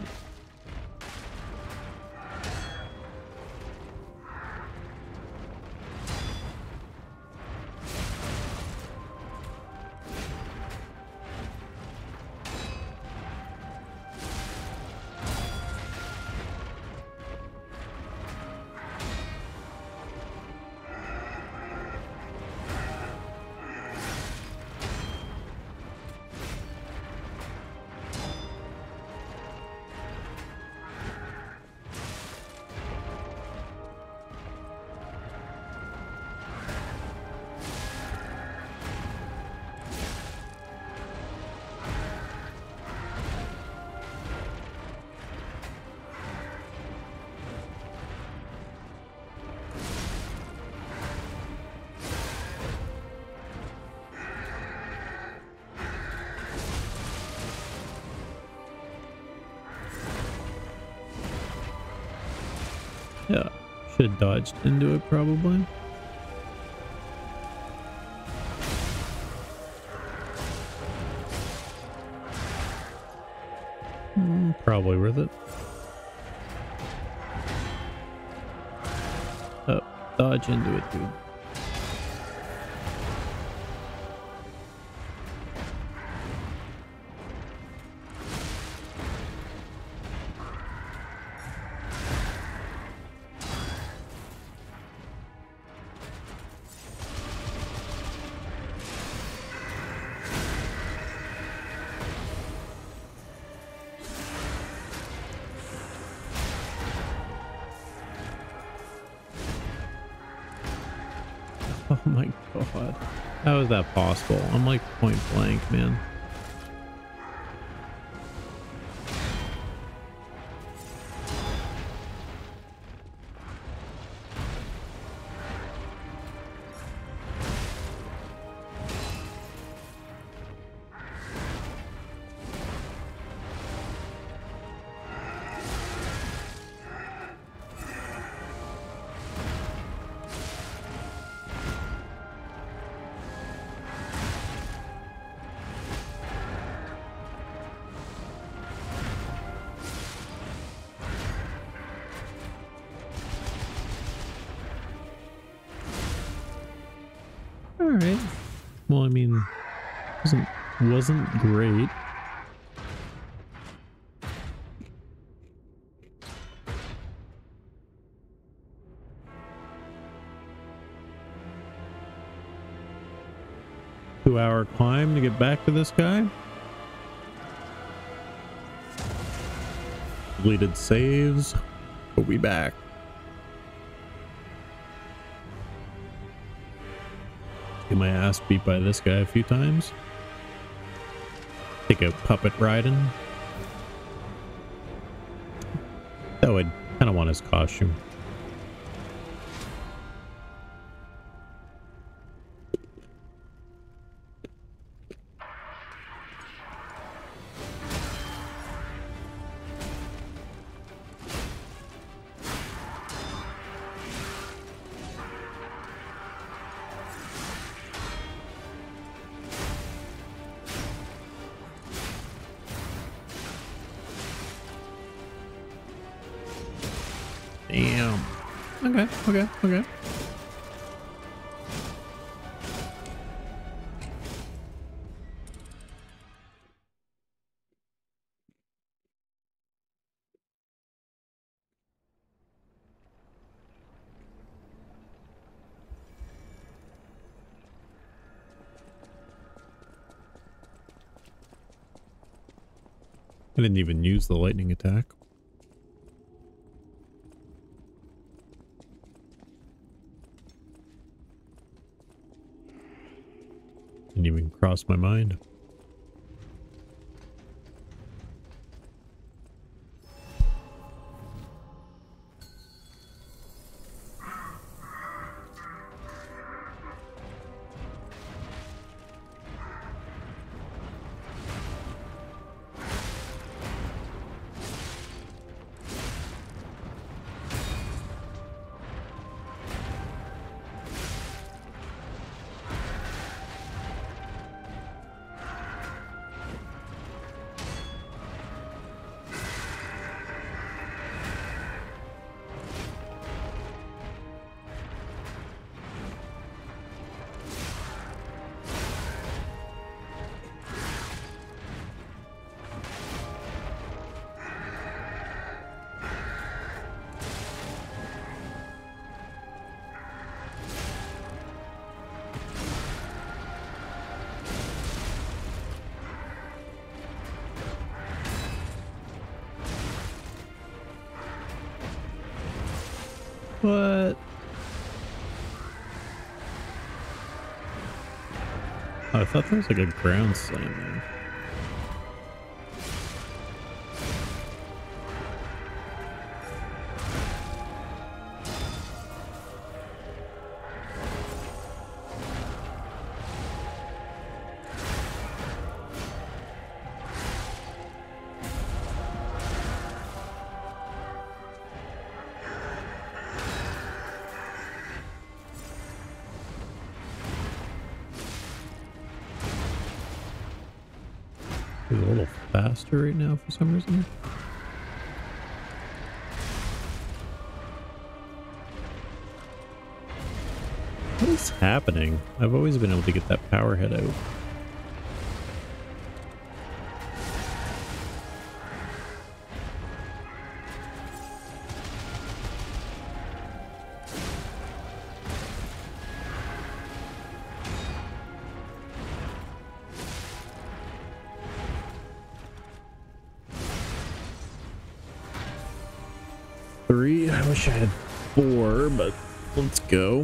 Yeah, should have dodged into it probably. Probably worth it. Oh, dodge into it, dude. Oh my god. How is that possible? I'm like point blank, man. right. Well, I mean, wasn't great. Two-hour climb to get back to this guy. Deleted saves. We'll be back. Get my ass beat by this guy a few times. Take a puppet riding. Though I kind of want his costume. Damn. Okay. I didn't even use the lightning attack. Didn't even cross my mind. What? Oh, I thought there was like a ground slam there. He's a little faster right now for some reason. What is happening? I've always been able to get that power head out. Three. I wish I had four, but let's go.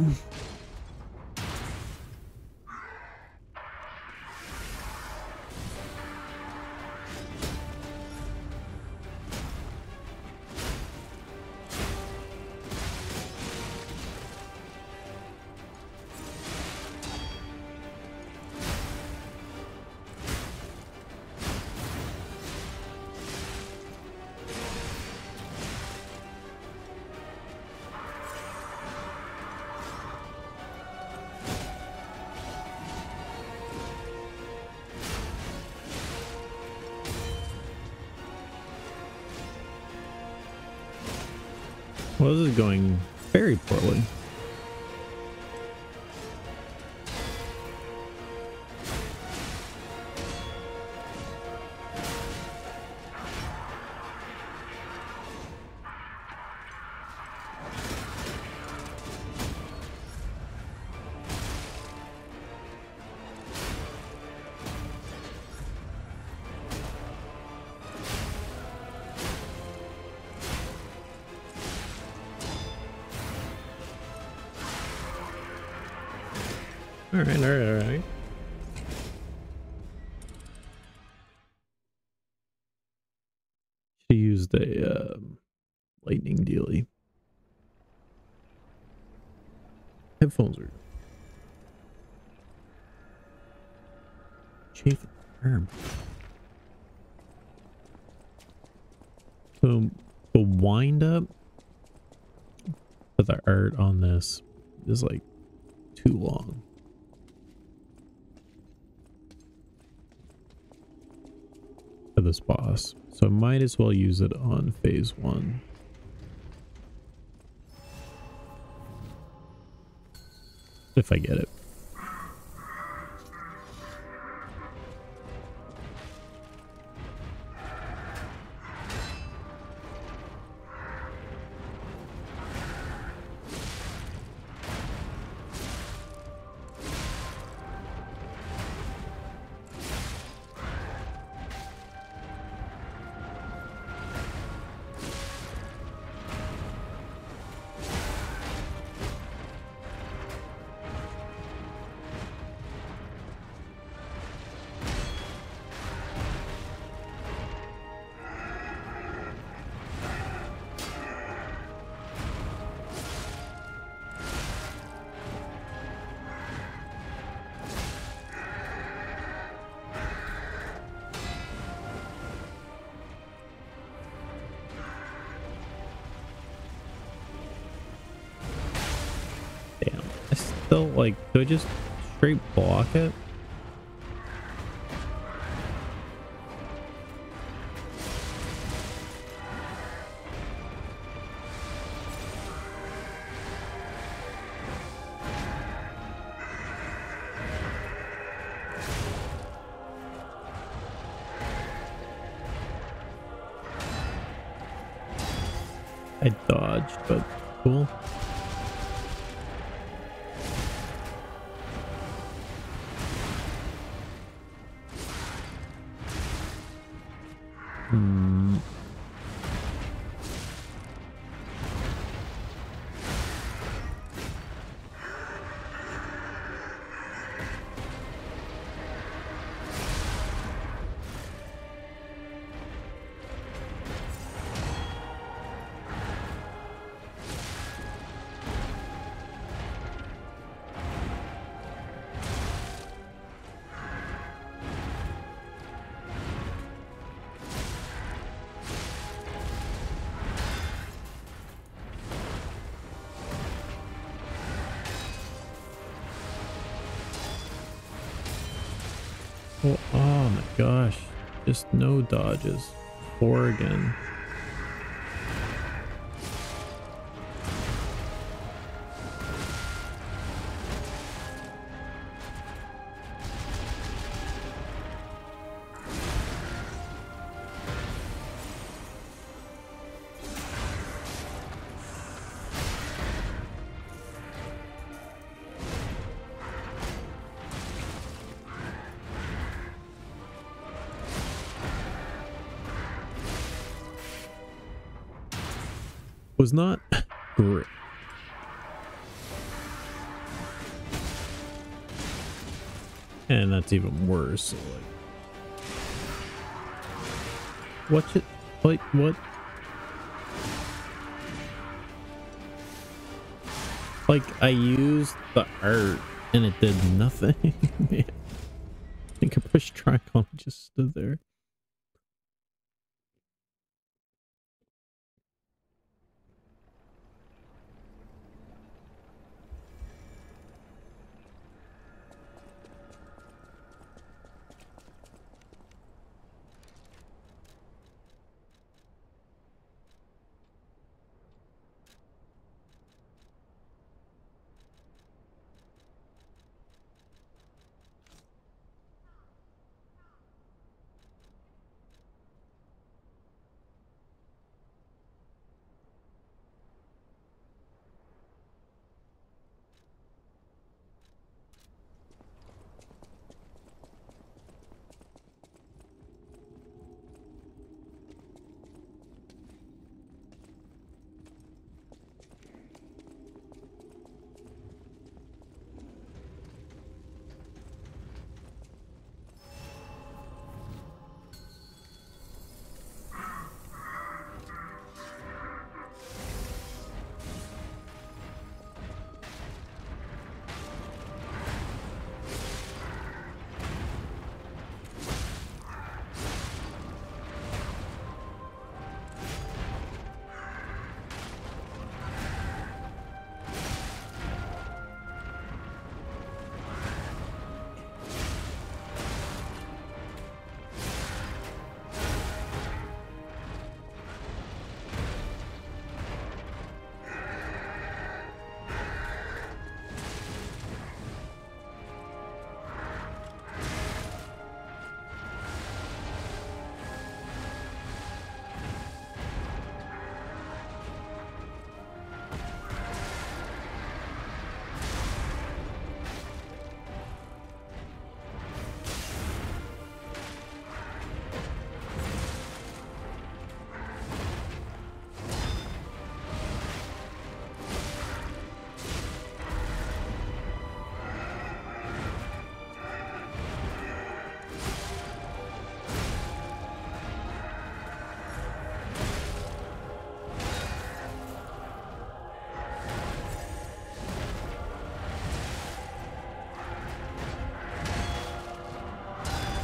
Well, this is going very poorly. Alright, alright, alright. She used a lightning dealy. Headphones are chafing arm. So the wind up for the art on this is like too long. For this boss. So I might as well use it on phase 1. If I get it. Damn. I still like, do I just straight block it? I dodged, but cool. Oh my gosh. Just no dodges. 4 again. Was not great. And that's even worse. So like, watch it. Like what? Like I used the art and it did nothing. Man. I think I pushed triangle and just stood there.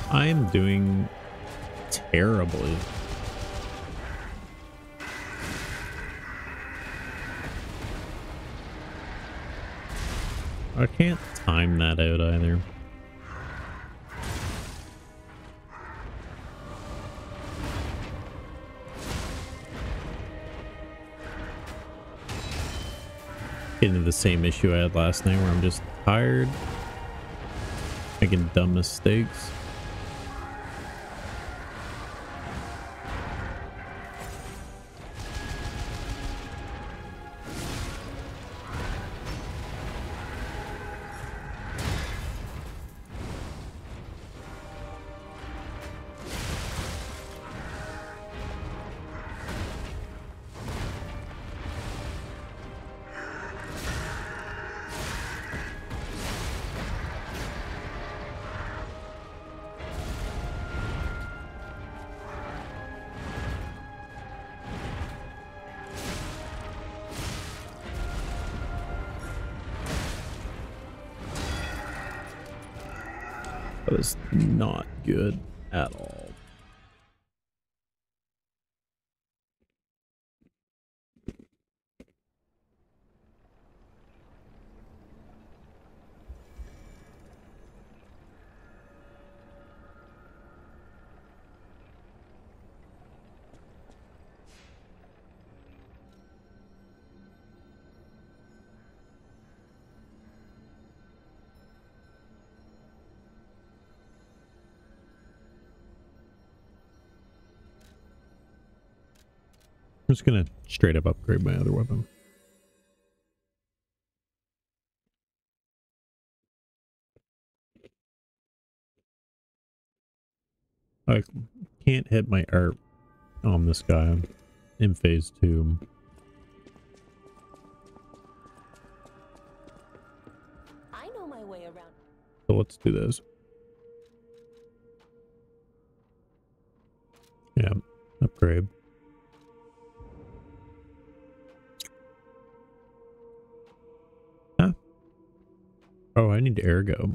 I am doing terribly. I can't time that out either. Getting into the same issue I had last night where I'm just tired, making dumb mistakes. That was not good at all. I'm just gonna straight up upgrade my other weapon. I can't hit my art on this guy in phase 2. I know my way around. So let's do this. Yeah, upgrade. Huh? Oh, I need to ergo.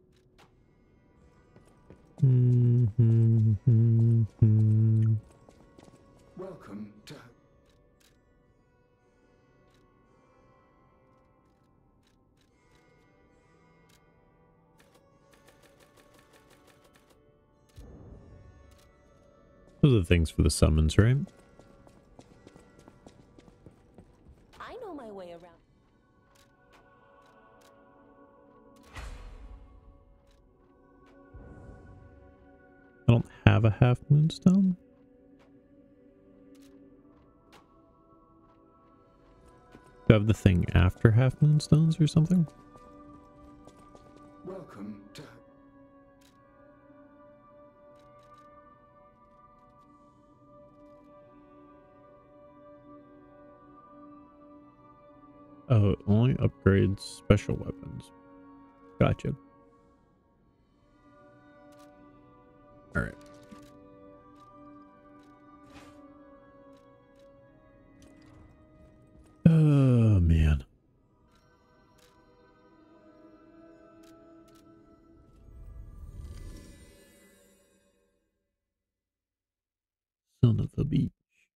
Welcome to... Those are the things for the summons, right? I know my way around. I don't have a half moonstone. Do I have the thing after half moonstones or something? Welcome to... Oh, it only upgrades special weapons. Gotcha. All right. Oh, man. Son of a beach.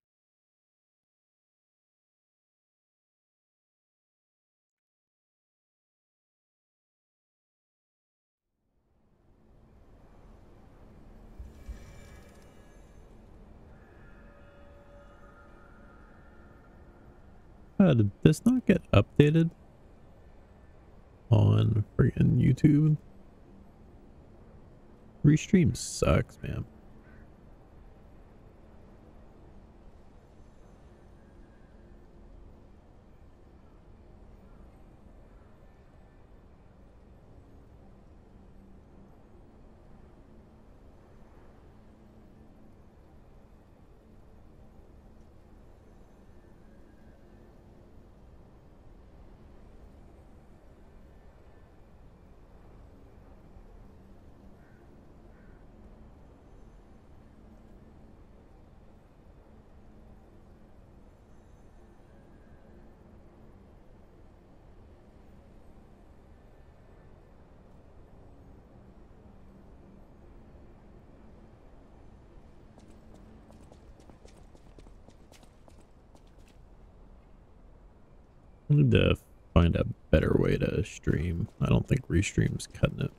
Did this not get updated on friggin' YouTube? Restream sucks, man. I need to find a better way to stream. I don't think restream's cutting it.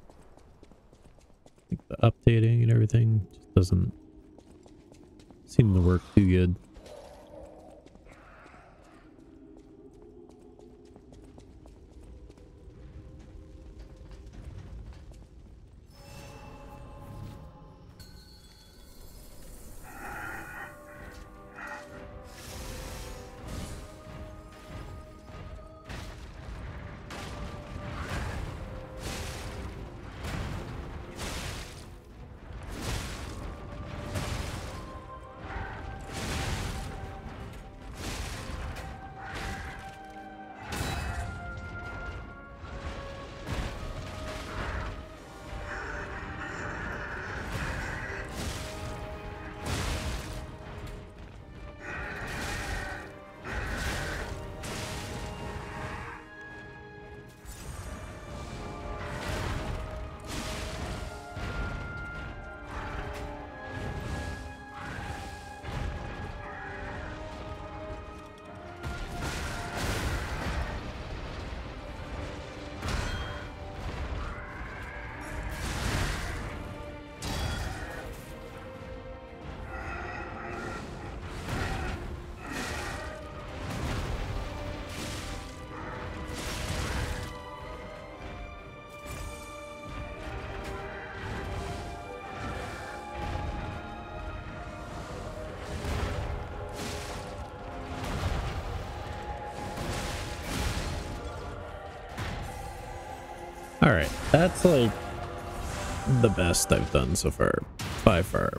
I think the updating and everything just doesn't seem to work too good. All right, that's like the best I've done so far, by far.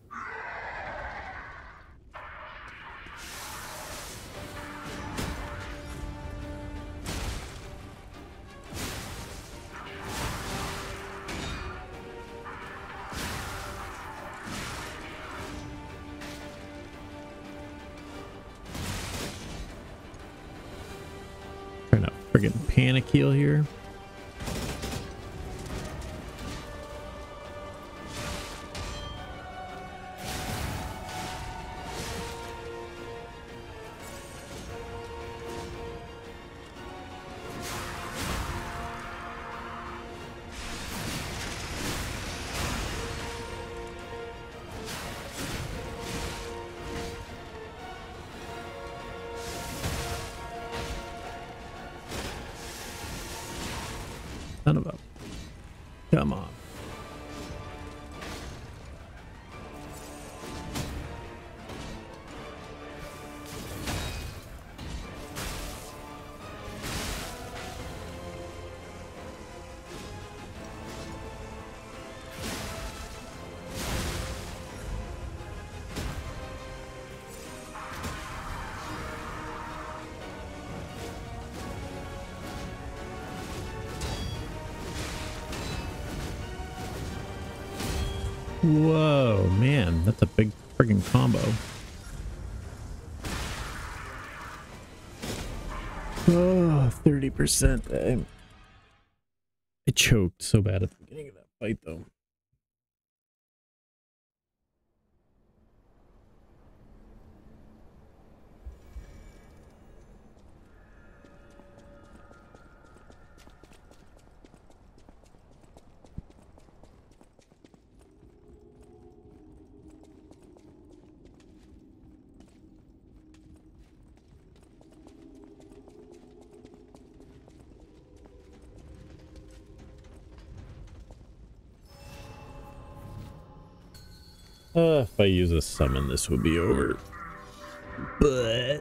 Trying to friggin' panic heal here. Son of a... Come on. Whoa, man, that's a big friggin' combo. Oh, 30%. I choked so bad at the beginning of that fight, though. If I use a summon, this would be over. But...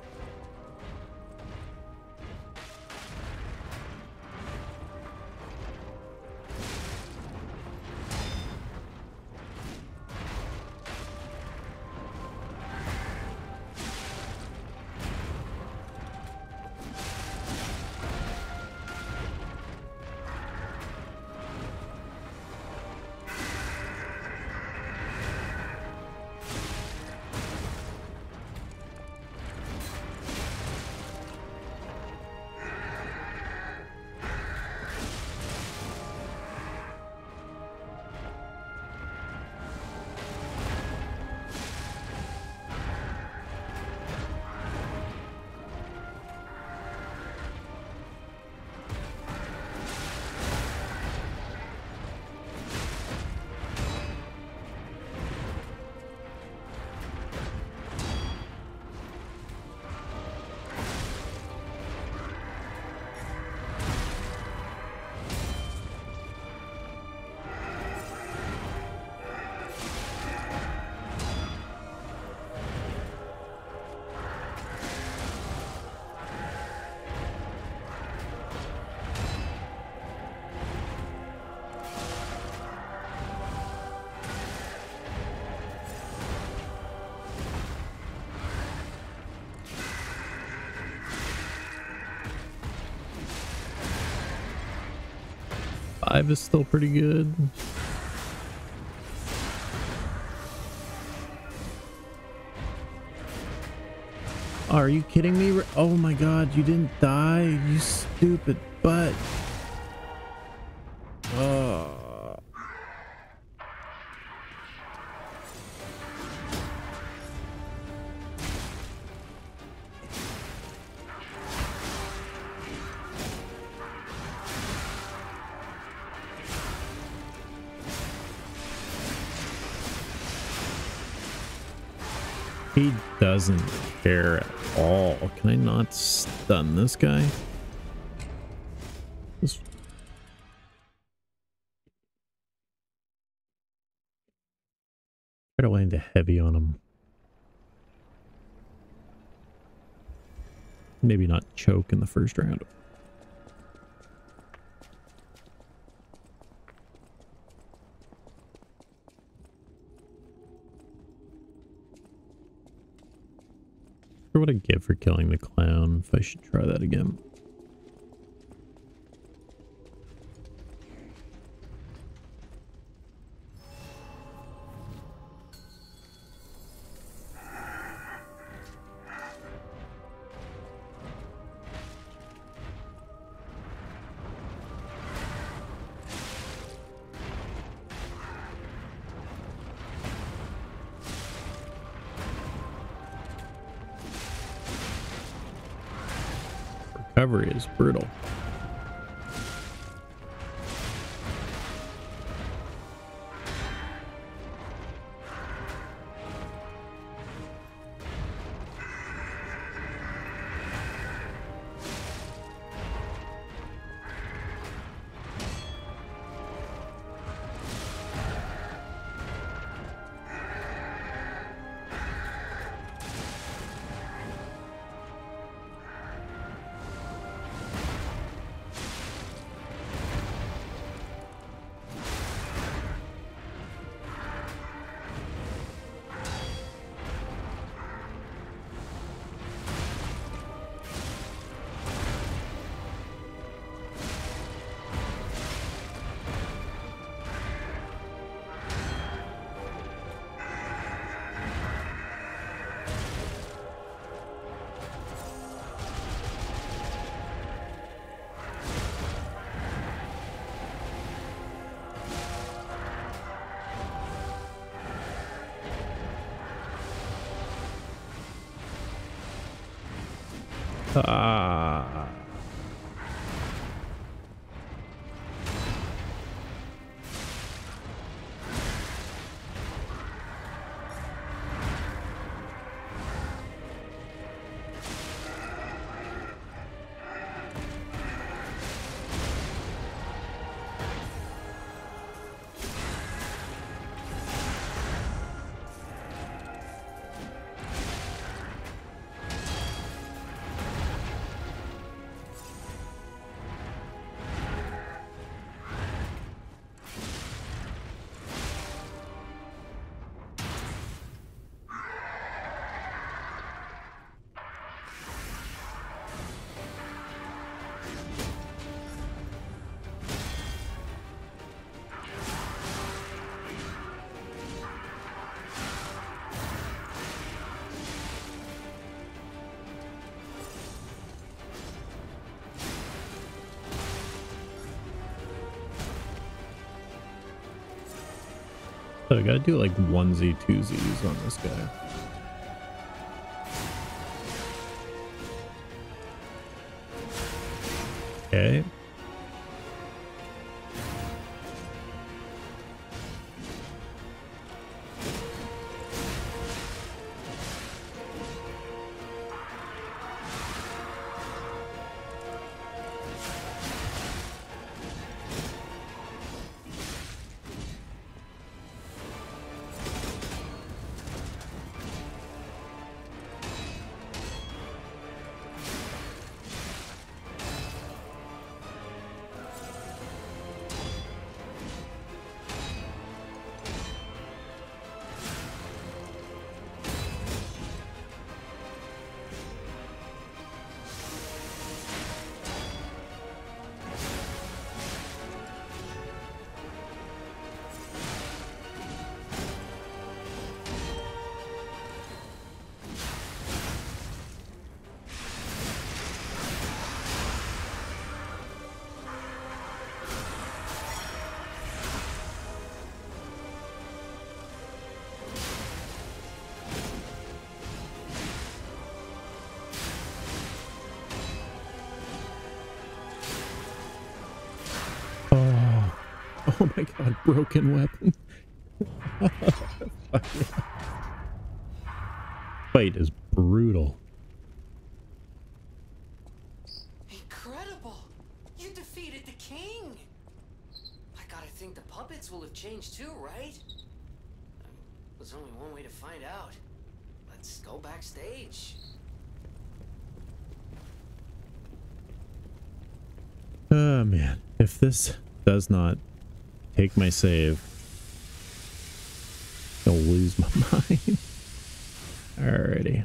5 is still pretty good. Are you kidding me? Oh my god, you didn't die, you stupid butt. Oh. He doesn't care at all. Can I not stun this guy? Try to land a heavy on him. Maybe not choke in the first round. What would I give for killing the clown? If I should try that again. Recovery is brutal. Ah. So I gotta do like onesie twosies on this guy. Okay. Oh my god, broken weapon. Fight is brutal. Incredible! You defeated the king! I gotta think the puppets will have changed too, right? There's only one way to find out. Let's go backstage. Oh man, if this does not take my save, I'll lose my mind. Alrighty.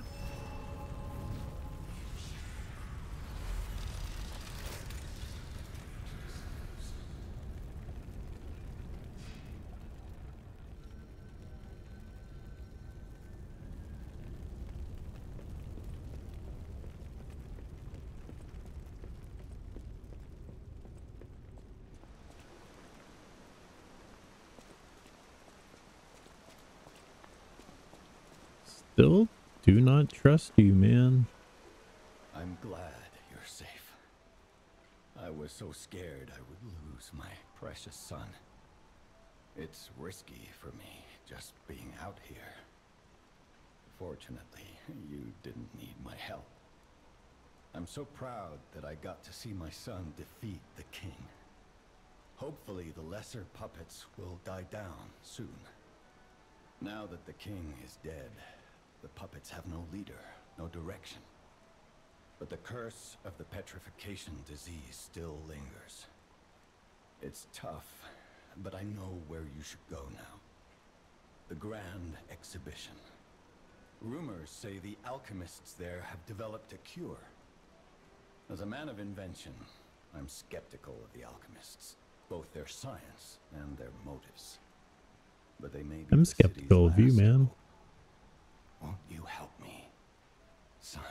Still do not trust you, man. I'm glad you're safe. I was so scared I would lose my precious son. It's risky for me just being out here. Fortunately, you didn't need my help. I'm so proud that I got to see my son defeat the king. Hopefully the lesser puppets will die down soon. Now that the king is dead, the puppets have no leader, no direction. But the curse of the petrification disease still lingers. It's tough, but I know where you should go now. The Grand Exhibition. Rumors say the alchemists there have developed a cure. As a man of invention, I'm skeptical of the alchemists, both their science and their motives. But they may be I'm skeptical of you, man. Won't you help me, son?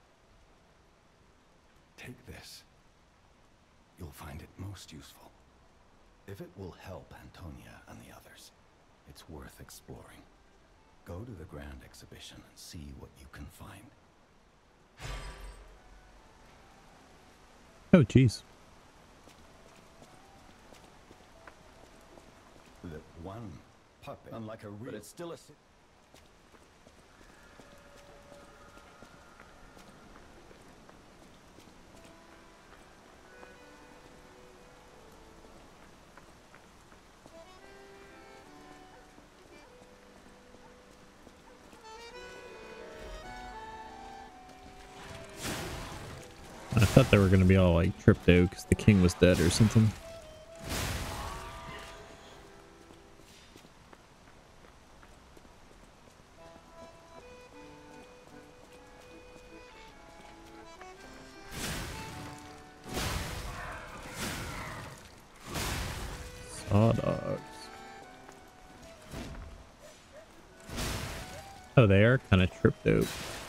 Take this. You'll find it most useful. If it will help Antonia and the others, it's worth exploring. Go to the Grand Exhibition and see what you can find. Oh, jeez. The one puppet, unlike a real, but it's still a... I thought they were going to be all like tripped out because the king was dead or something. Saw dogs. Oh, they are kind of tripped out.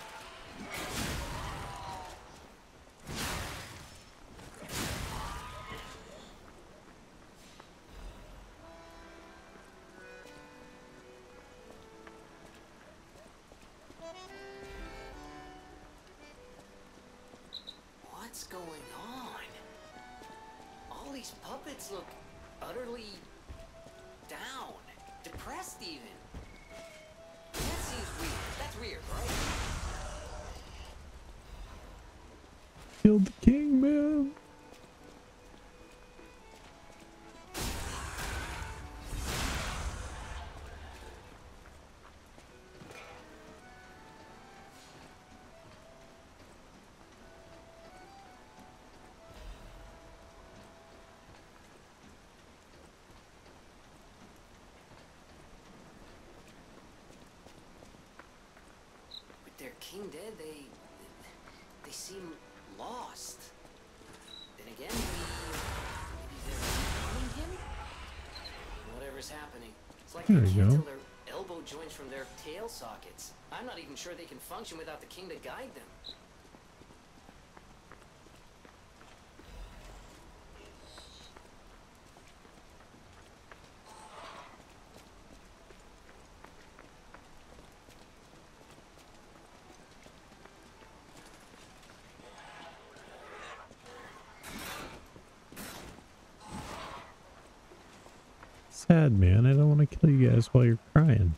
What's going on? All these puppets look utterly down, depressed even. That seems weird. That's weird, right? Killed the king, man. With their king dead, they seem lost. Then again, maybe they're harming him? Whatever's happening. It's like There they you can't go. tell their elbow joints from their tail sockets. I'm not even sure they can function without the king to guide them. sad, man. I don't want to kill you guys while you're crying.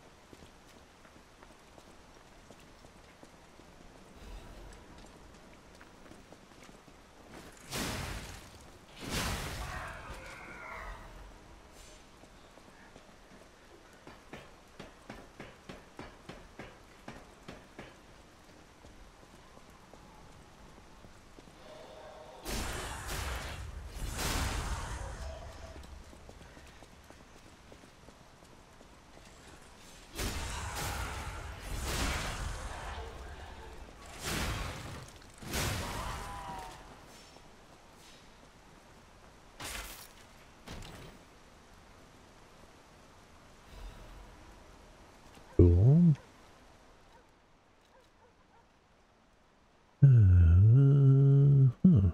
Cool. Huh.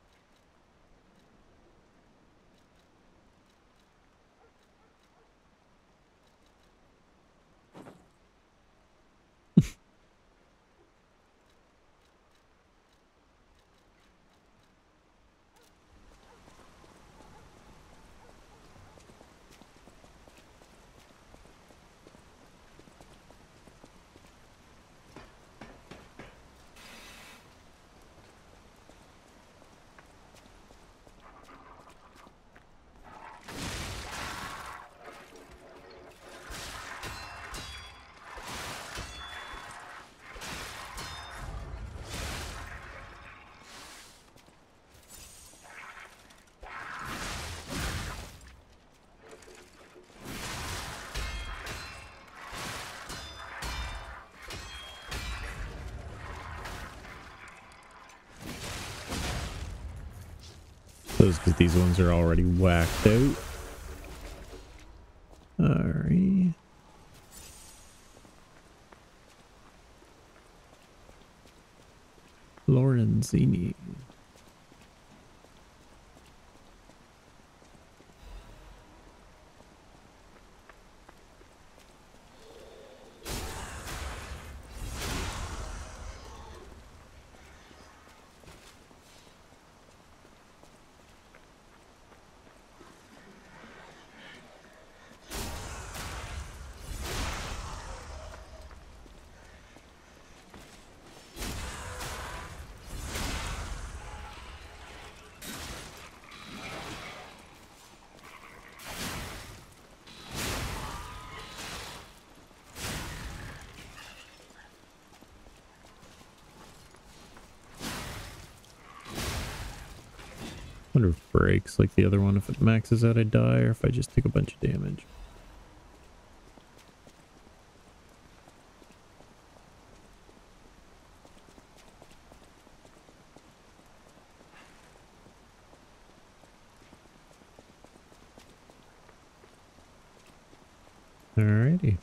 Because these ones are already whacked out. Alright. Lorenzini. Wonder if it breaks like the other one. If it maxes out, I die, or if I just take a bunch of damage. Alrighty.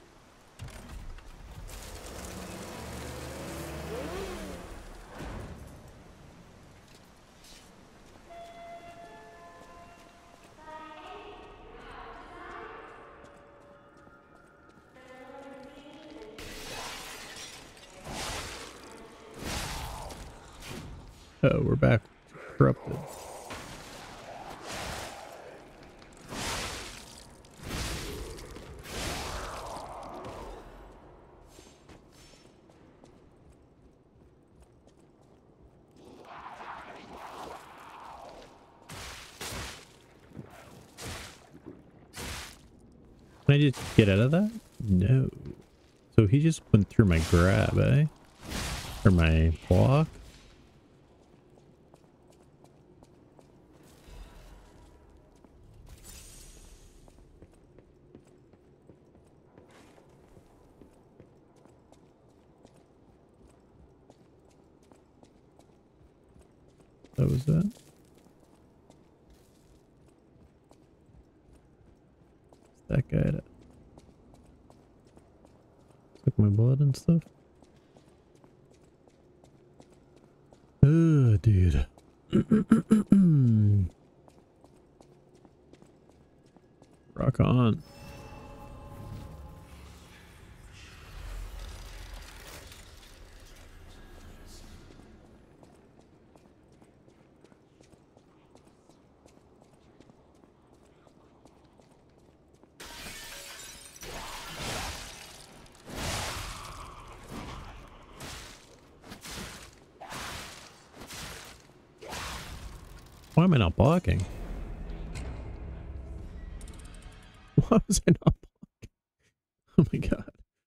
Oh, we're back. Corrupted. Can I just get out of that? No. So he just went through my grab, eh? Or my block? That was that. That guy at it. Took my blood and stuff. Oh, dude. Rock on. Why am I not blocking? Why was I not blocking? Oh my god.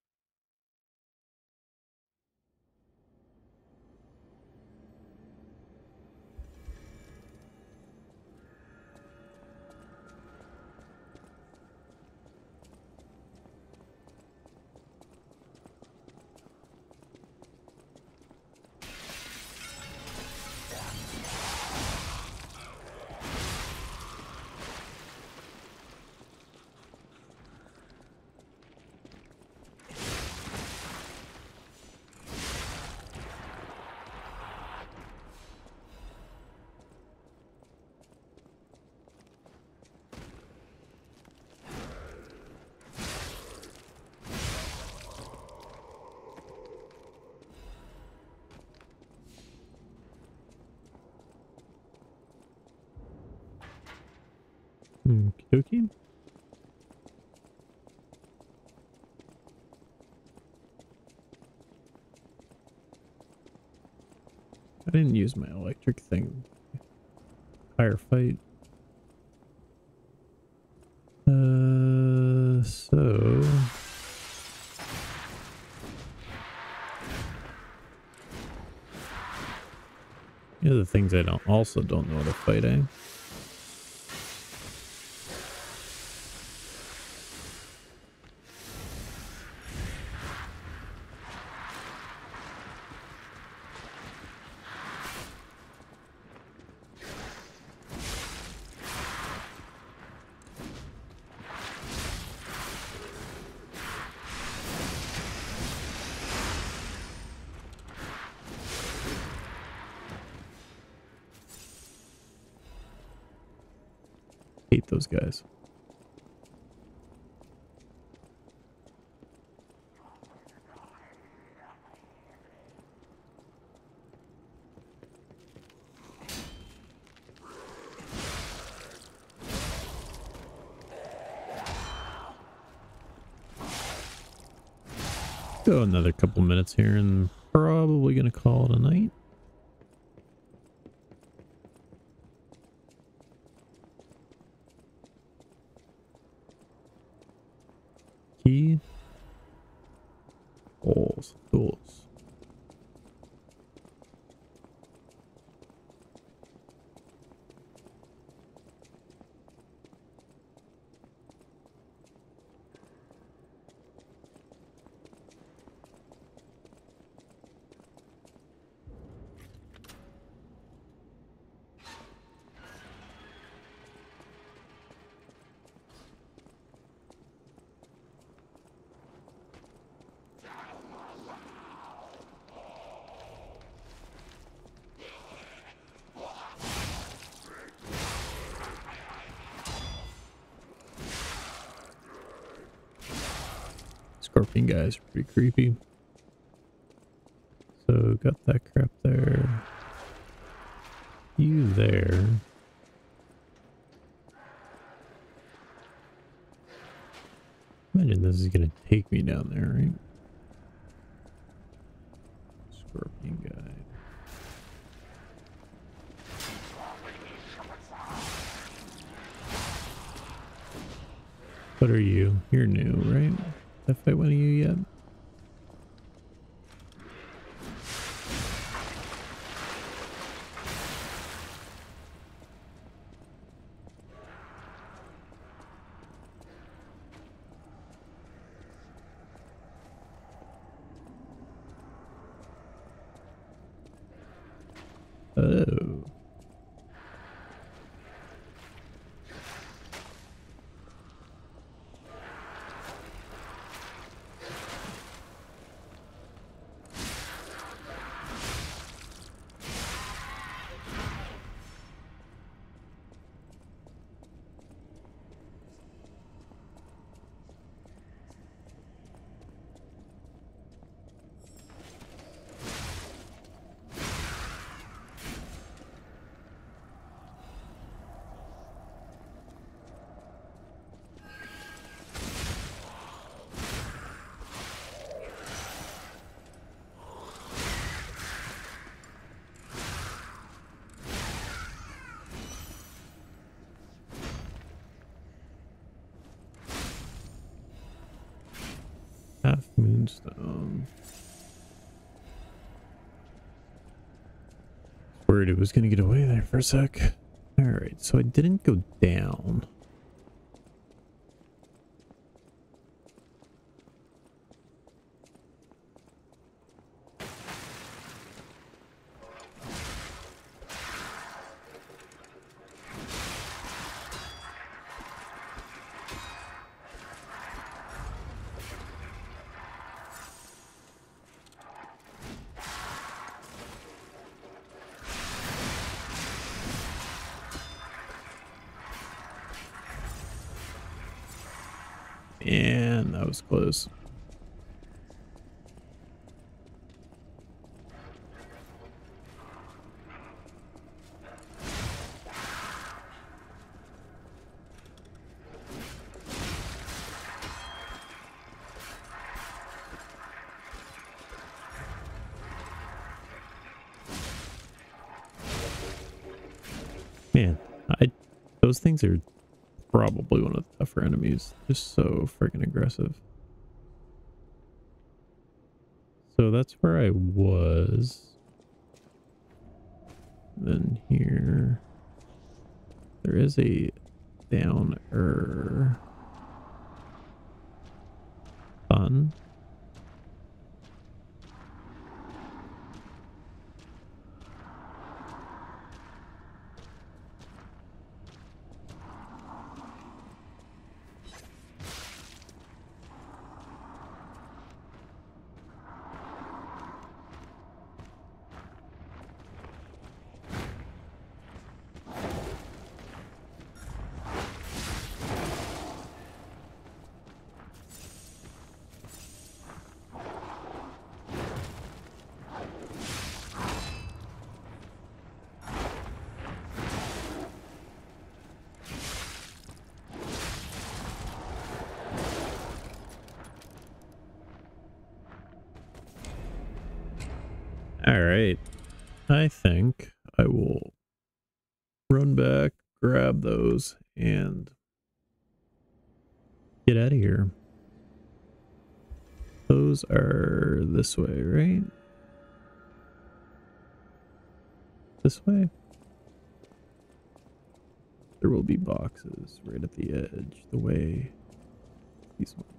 Okey-dokey. I didn't use my electric thing. Firefight. So yeah, the things I don't know how to fight, eh? Hate those guys. Go another couple minutes here and probably gonna call it a night. Key. Tools. Scorpion guys are pretty creepy. So got that crap there. You there. Imagine this is gonna take me down there, right? Scorpion guy. What are you? You're new, right? Did I fight one of you yet? Oh. Half moonstone. Worried it was gonna get away there for a sec. Alright, so I didn't go down. And that was close. Man, those things are probably one of the tougher enemies. Just so freaking aggressive. So that's where I was. Then here. There is a downer. Fun. Alright, I think I will run back, grab those, and get out of here. Those are this way, right? This way? There will be boxes right at the edge, the way these ones.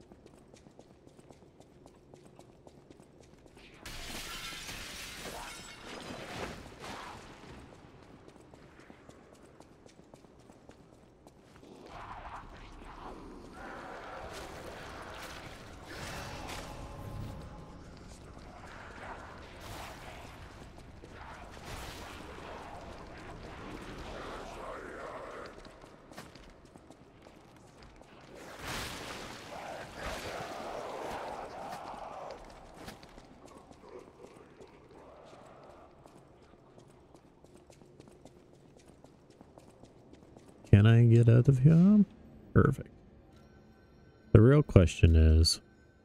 Can I get out of here? Perfect. The real question is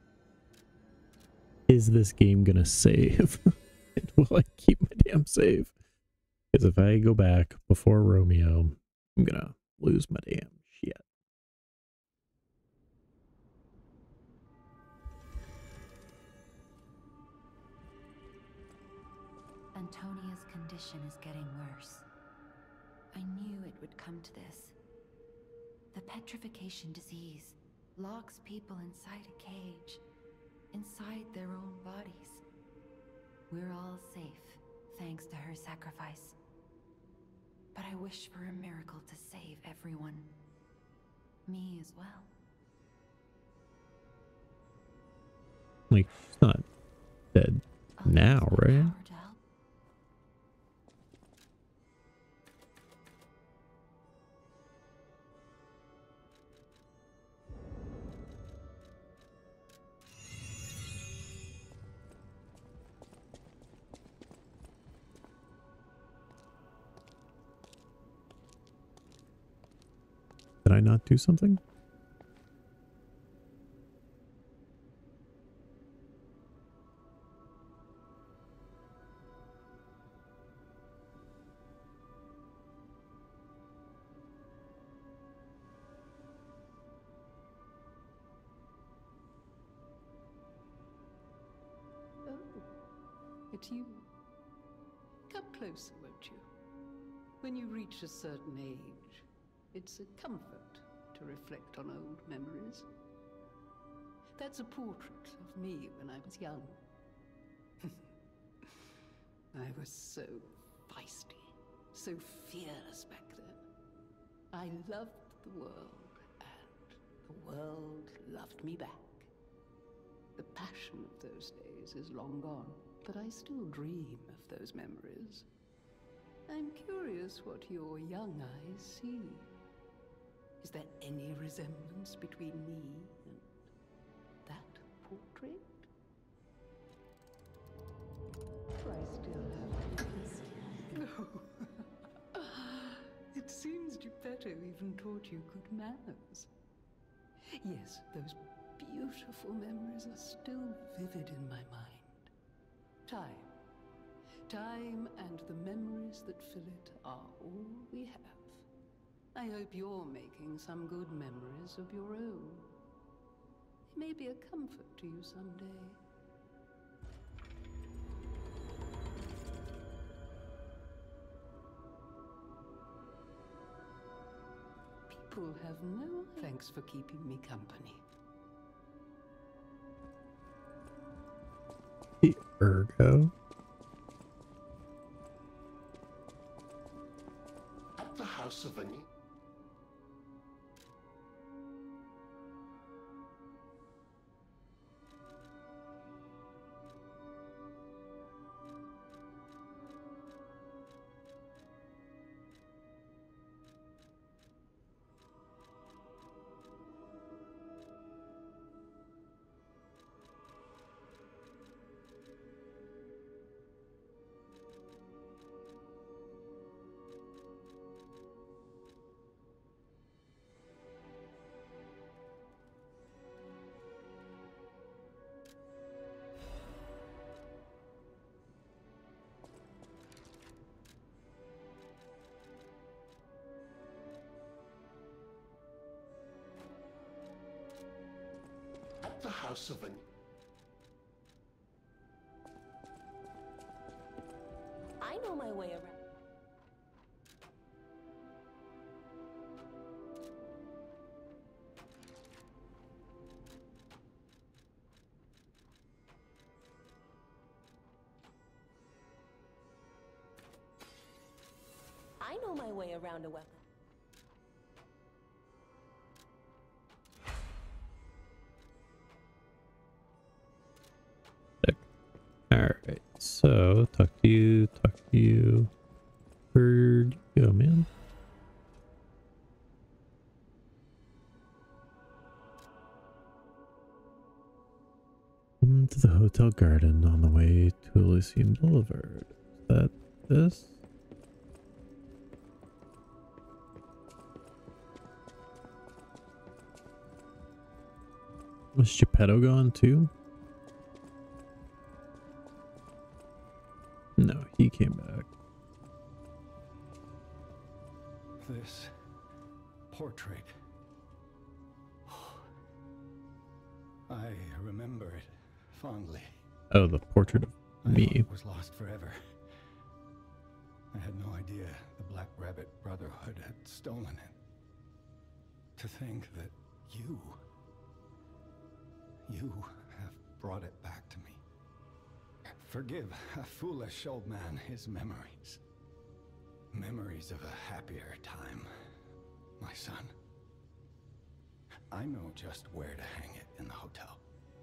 this game gonna save? And will I keep my damn save? Because if I go back before Romeo, I'm gonna lose my damn shit. Antonia's condition is getting worse. I knew it would come to this. The petrification disease locks people inside a cage, inside their own bodies. We're all safe, thanks to her sacrifice. But I wish for a miracle to save everyone. Me as well. Like, she's not dead now, right? Did I not do something? at you. Come closer, won't you? When you reach a certain age, it's a comfort to reflect on old memories. That's a portrait of me when I was young. I was so feisty, so fearless back then. I loved the world, and the world loved me back. The passion of those days is long gone, but I still dream of those memories. I'm curious what your young eyes see. Is there any resemblance between me and that portrait? I still have It seems Geppetto even taught you good manners. Yes, those beautiful memories are still vivid in my mind. Time and the memories that fill it are all we have. I hope you're making some good memories of your own. They may be a comfort to you someday. People have no... Thanks for keeping me company. The Ergo? At the house of any... At the house of any... I know my way around. I know my way around a weapon. Alright, so talk to you. Where'd you go, man? To the hotel garden on the way to Elysium Boulevard. Is that this? Was Geppetto gone too? No, he came back. This portrait. I remember it fondly. Oh, the portrait of me. I was lost forever. I had no idea the Black Rabbit Brotherhood had stolen it. To think that you have brought it back to me. Forgive a foolish old man his memories. Memories of a happier time, my son. I know just where to hang it in the hotel.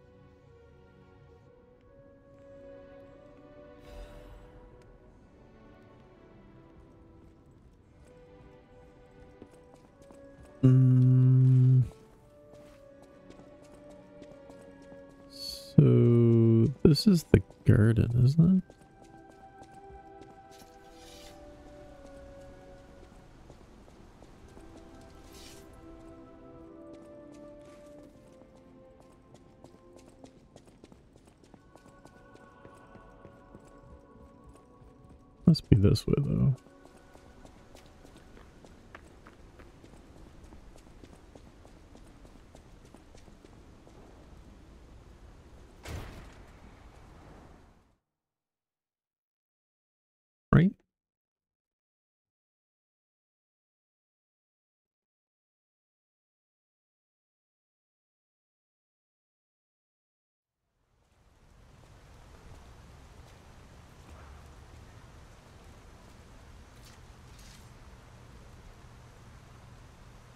So this is the garden, isn't it? Must be this way though.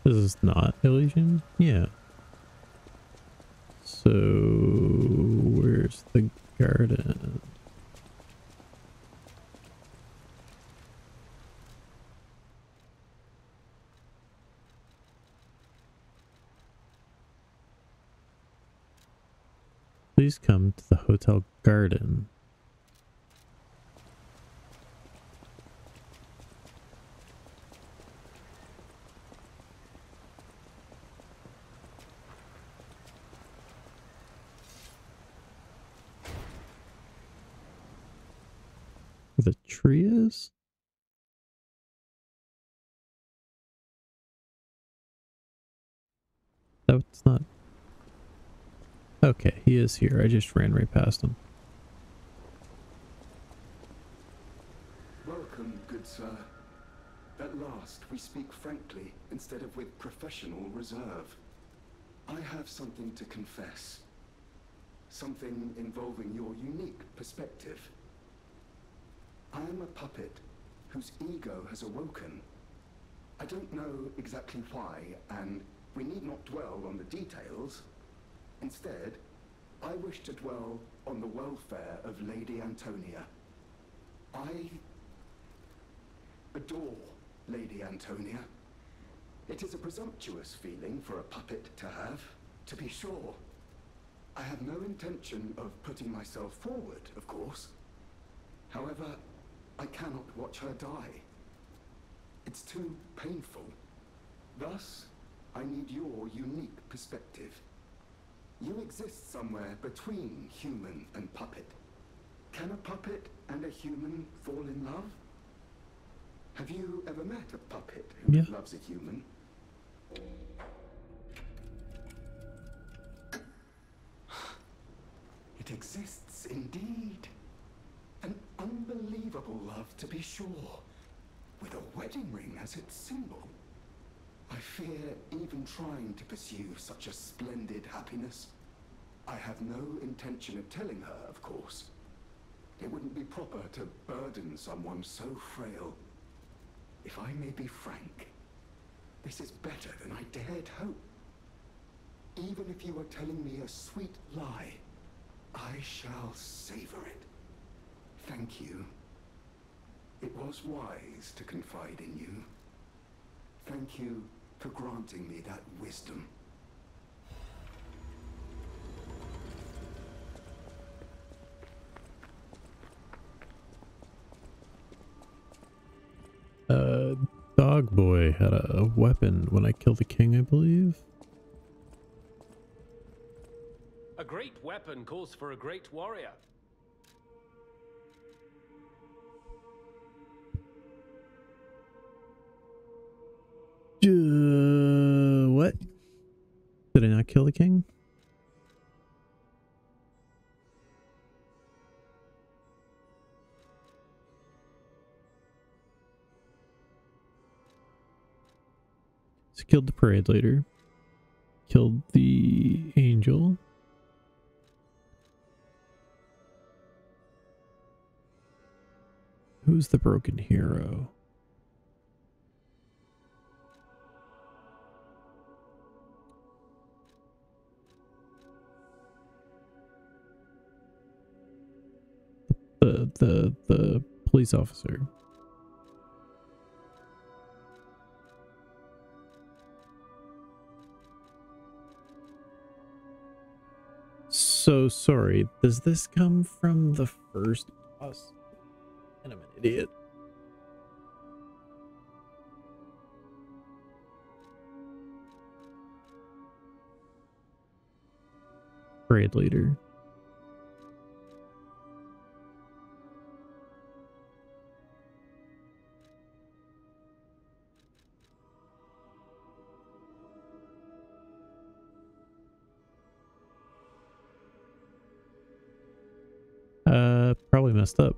This is not Elysian? Yeah. So, where's the garden? Please come to the hotel garden. Where the tree is? That's not... Okay, he is here. I just ran right past him. Welcome, good sir. At last, we speak frankly instead of with professional reserve. I have something to confess. Something involving your unique perspective. I am a puppet whose ego has awoken. I don't know exactly why, and we need not dwell on the details. Instead, I wish to dwell on the welfare of Lady Antonia. I adore Lady Antonia. It is a presumptuous feeling for a puppet to have, to be sure. I have no intention of putting myself forward, of course. However, I cannot watch her die. It's too painful. Thus, I need your unique perspective. You exist somewhere between human and puppet. Can a puppet and a human fall in love? Have you ever met a puppet who loves a human? It exists indeed. An unbelievable love, to be sure, with a wedding ring as its symbol. I fear even trying to pursue such a splendid happiness. I have no intention of telling her, of course. It wouldn't be proper to burden someone so frail. If I may be frank, this is better than I dared hope. Even if you are telling me a sweet lie, I shall savor it. Thank you. It was wise to confide in you. Thank you for granting me that wisdom. Dog boy had a weapon when I killed the king, I believe. A great weapon calls for a great warrior. What? Did I not kill the king? So killed the parade leader. Killed the angel. Who's the broken hero? The police officer. So sorry, does this come from the first boss? And I'm an idiot. Parade leader. Probably messed up.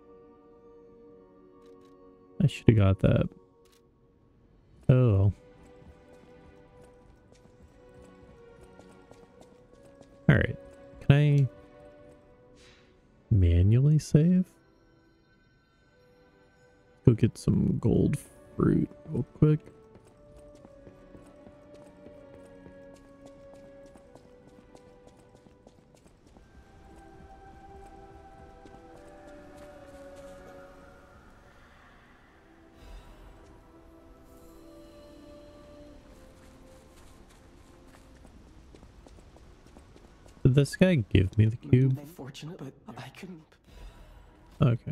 I should have got that. Oh well. Alright. Can I manually save? Go get some gold fruit real quick. Did this guy give me the cube? Fortunate, but I couldn't. Okay.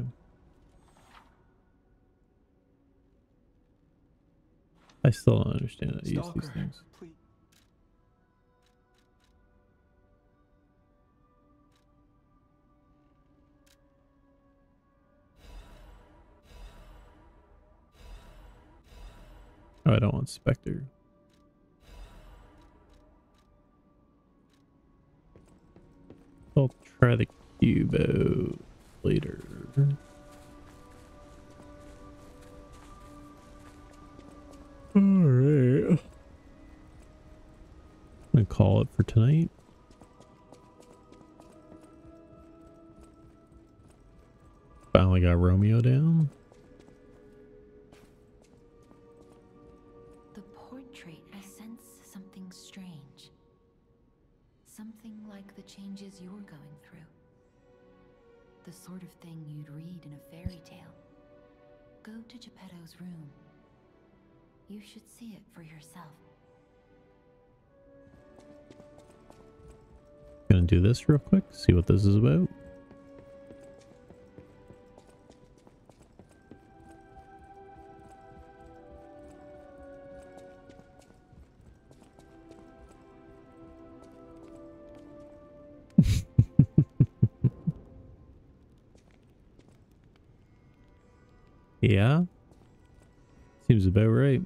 I still don't understand how to use these things. Please. Oh, I don't want Spectre. I'll try the cube out later. Alright. I'm gonna call it for tonight. Finally got Romeo down. The portrait, I sense something strange. Something like the changes you're going through. The sort of thing you'd read in a fairy tale. Go to Geppetto's room. You should see it for yourself. Gonna do this real quick, see what this is about. Yeah, seems about right.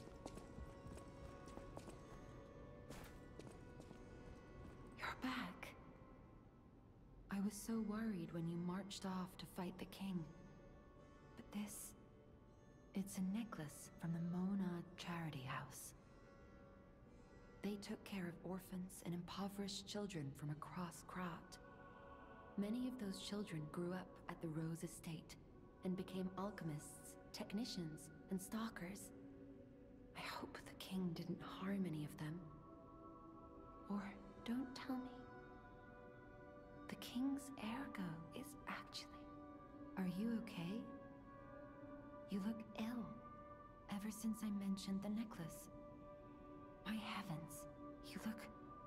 You're back. I was so worried when you marched off to fight the king. But it's a necklace from the Mona Charity House. They took care of orphans and impoverished children from across Krat. Many of those children grew up at the Rose Estate and became alchemists, technicians, and stalkers. I hope the king didn't harm any of them. Or don't tell me. The king's ergo is actually... Are you okay? You look ill. Ever since I mentioned the necklace. My heavens, you look...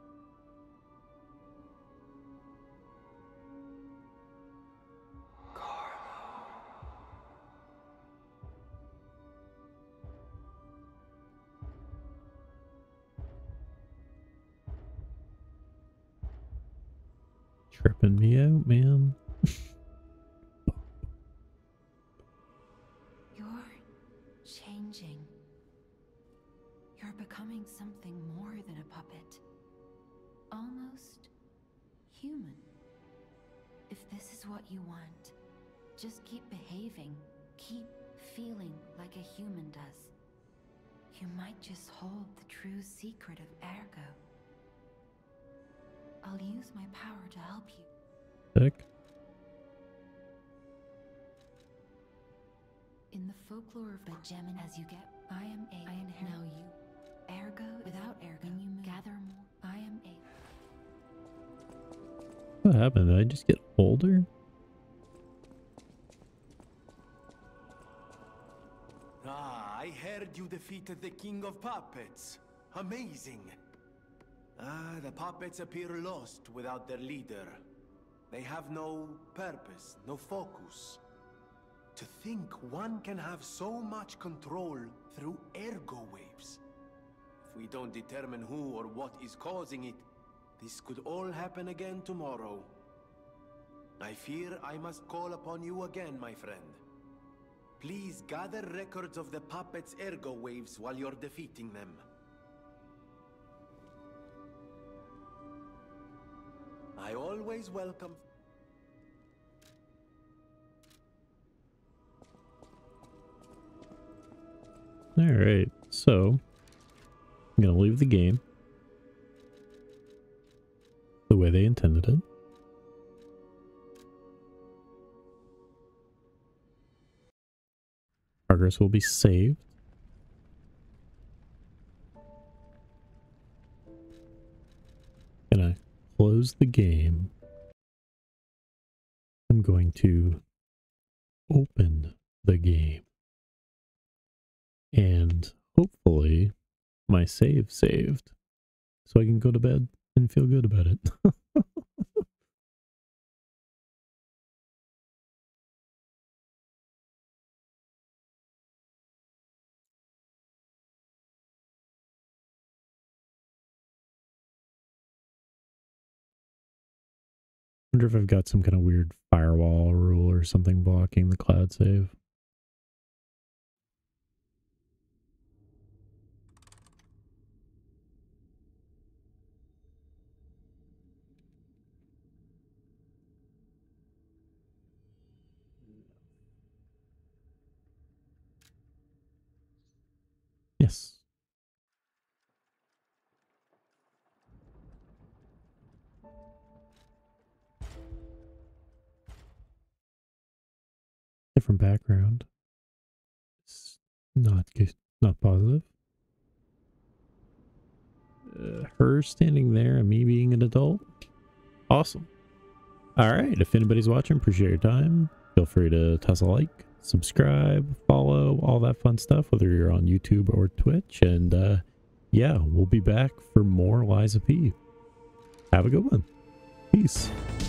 Tripping me out, man. You're changing. You're becoming something more than a puppet. Almost human. If this is what you want, just keep behaving. Keep feeling like a human does. You might just hold the true secret of ergo. I'll use my power to help you. Sick. In the folklore of the Gemini, as you get, I am a. I inherit. Now you, ergo without ergo, you gather more. I am a. What happened? Did I just get older? Ah, I heard you defeated the King of Puppets. Amazing. Ah, the puppets appear lost without their leader. They have no purpose, no focus. To think one can have so much control through ergo waves. If we don't determine who or what is causing it, this could all happen again tomorrow. I fear I must call upon you again, my friend. Please gather records of the puppets' ergo waves while you're defeating them. I always welcome... Alright, so I'm gonna leave the game the way they intended it. Progress will be saved. Gonna close the game. I'm going to open the game. And hopefully my save saved. So I can go to bed and feel good about it. Wonder if I've got some kind of weird firewall rule or something blocking the cloud save. Yes. Different background. It's not good, not positive. Her standing there and me being an adult. Awesome. All right. If anybody's watching, appreciate your time. Feel free to toss a like, subscribe, follow, all that fun stuff, whether you're on YouTube or Twitch. And yeah, we'll be back for more Lies of P. Have a good one. Peace.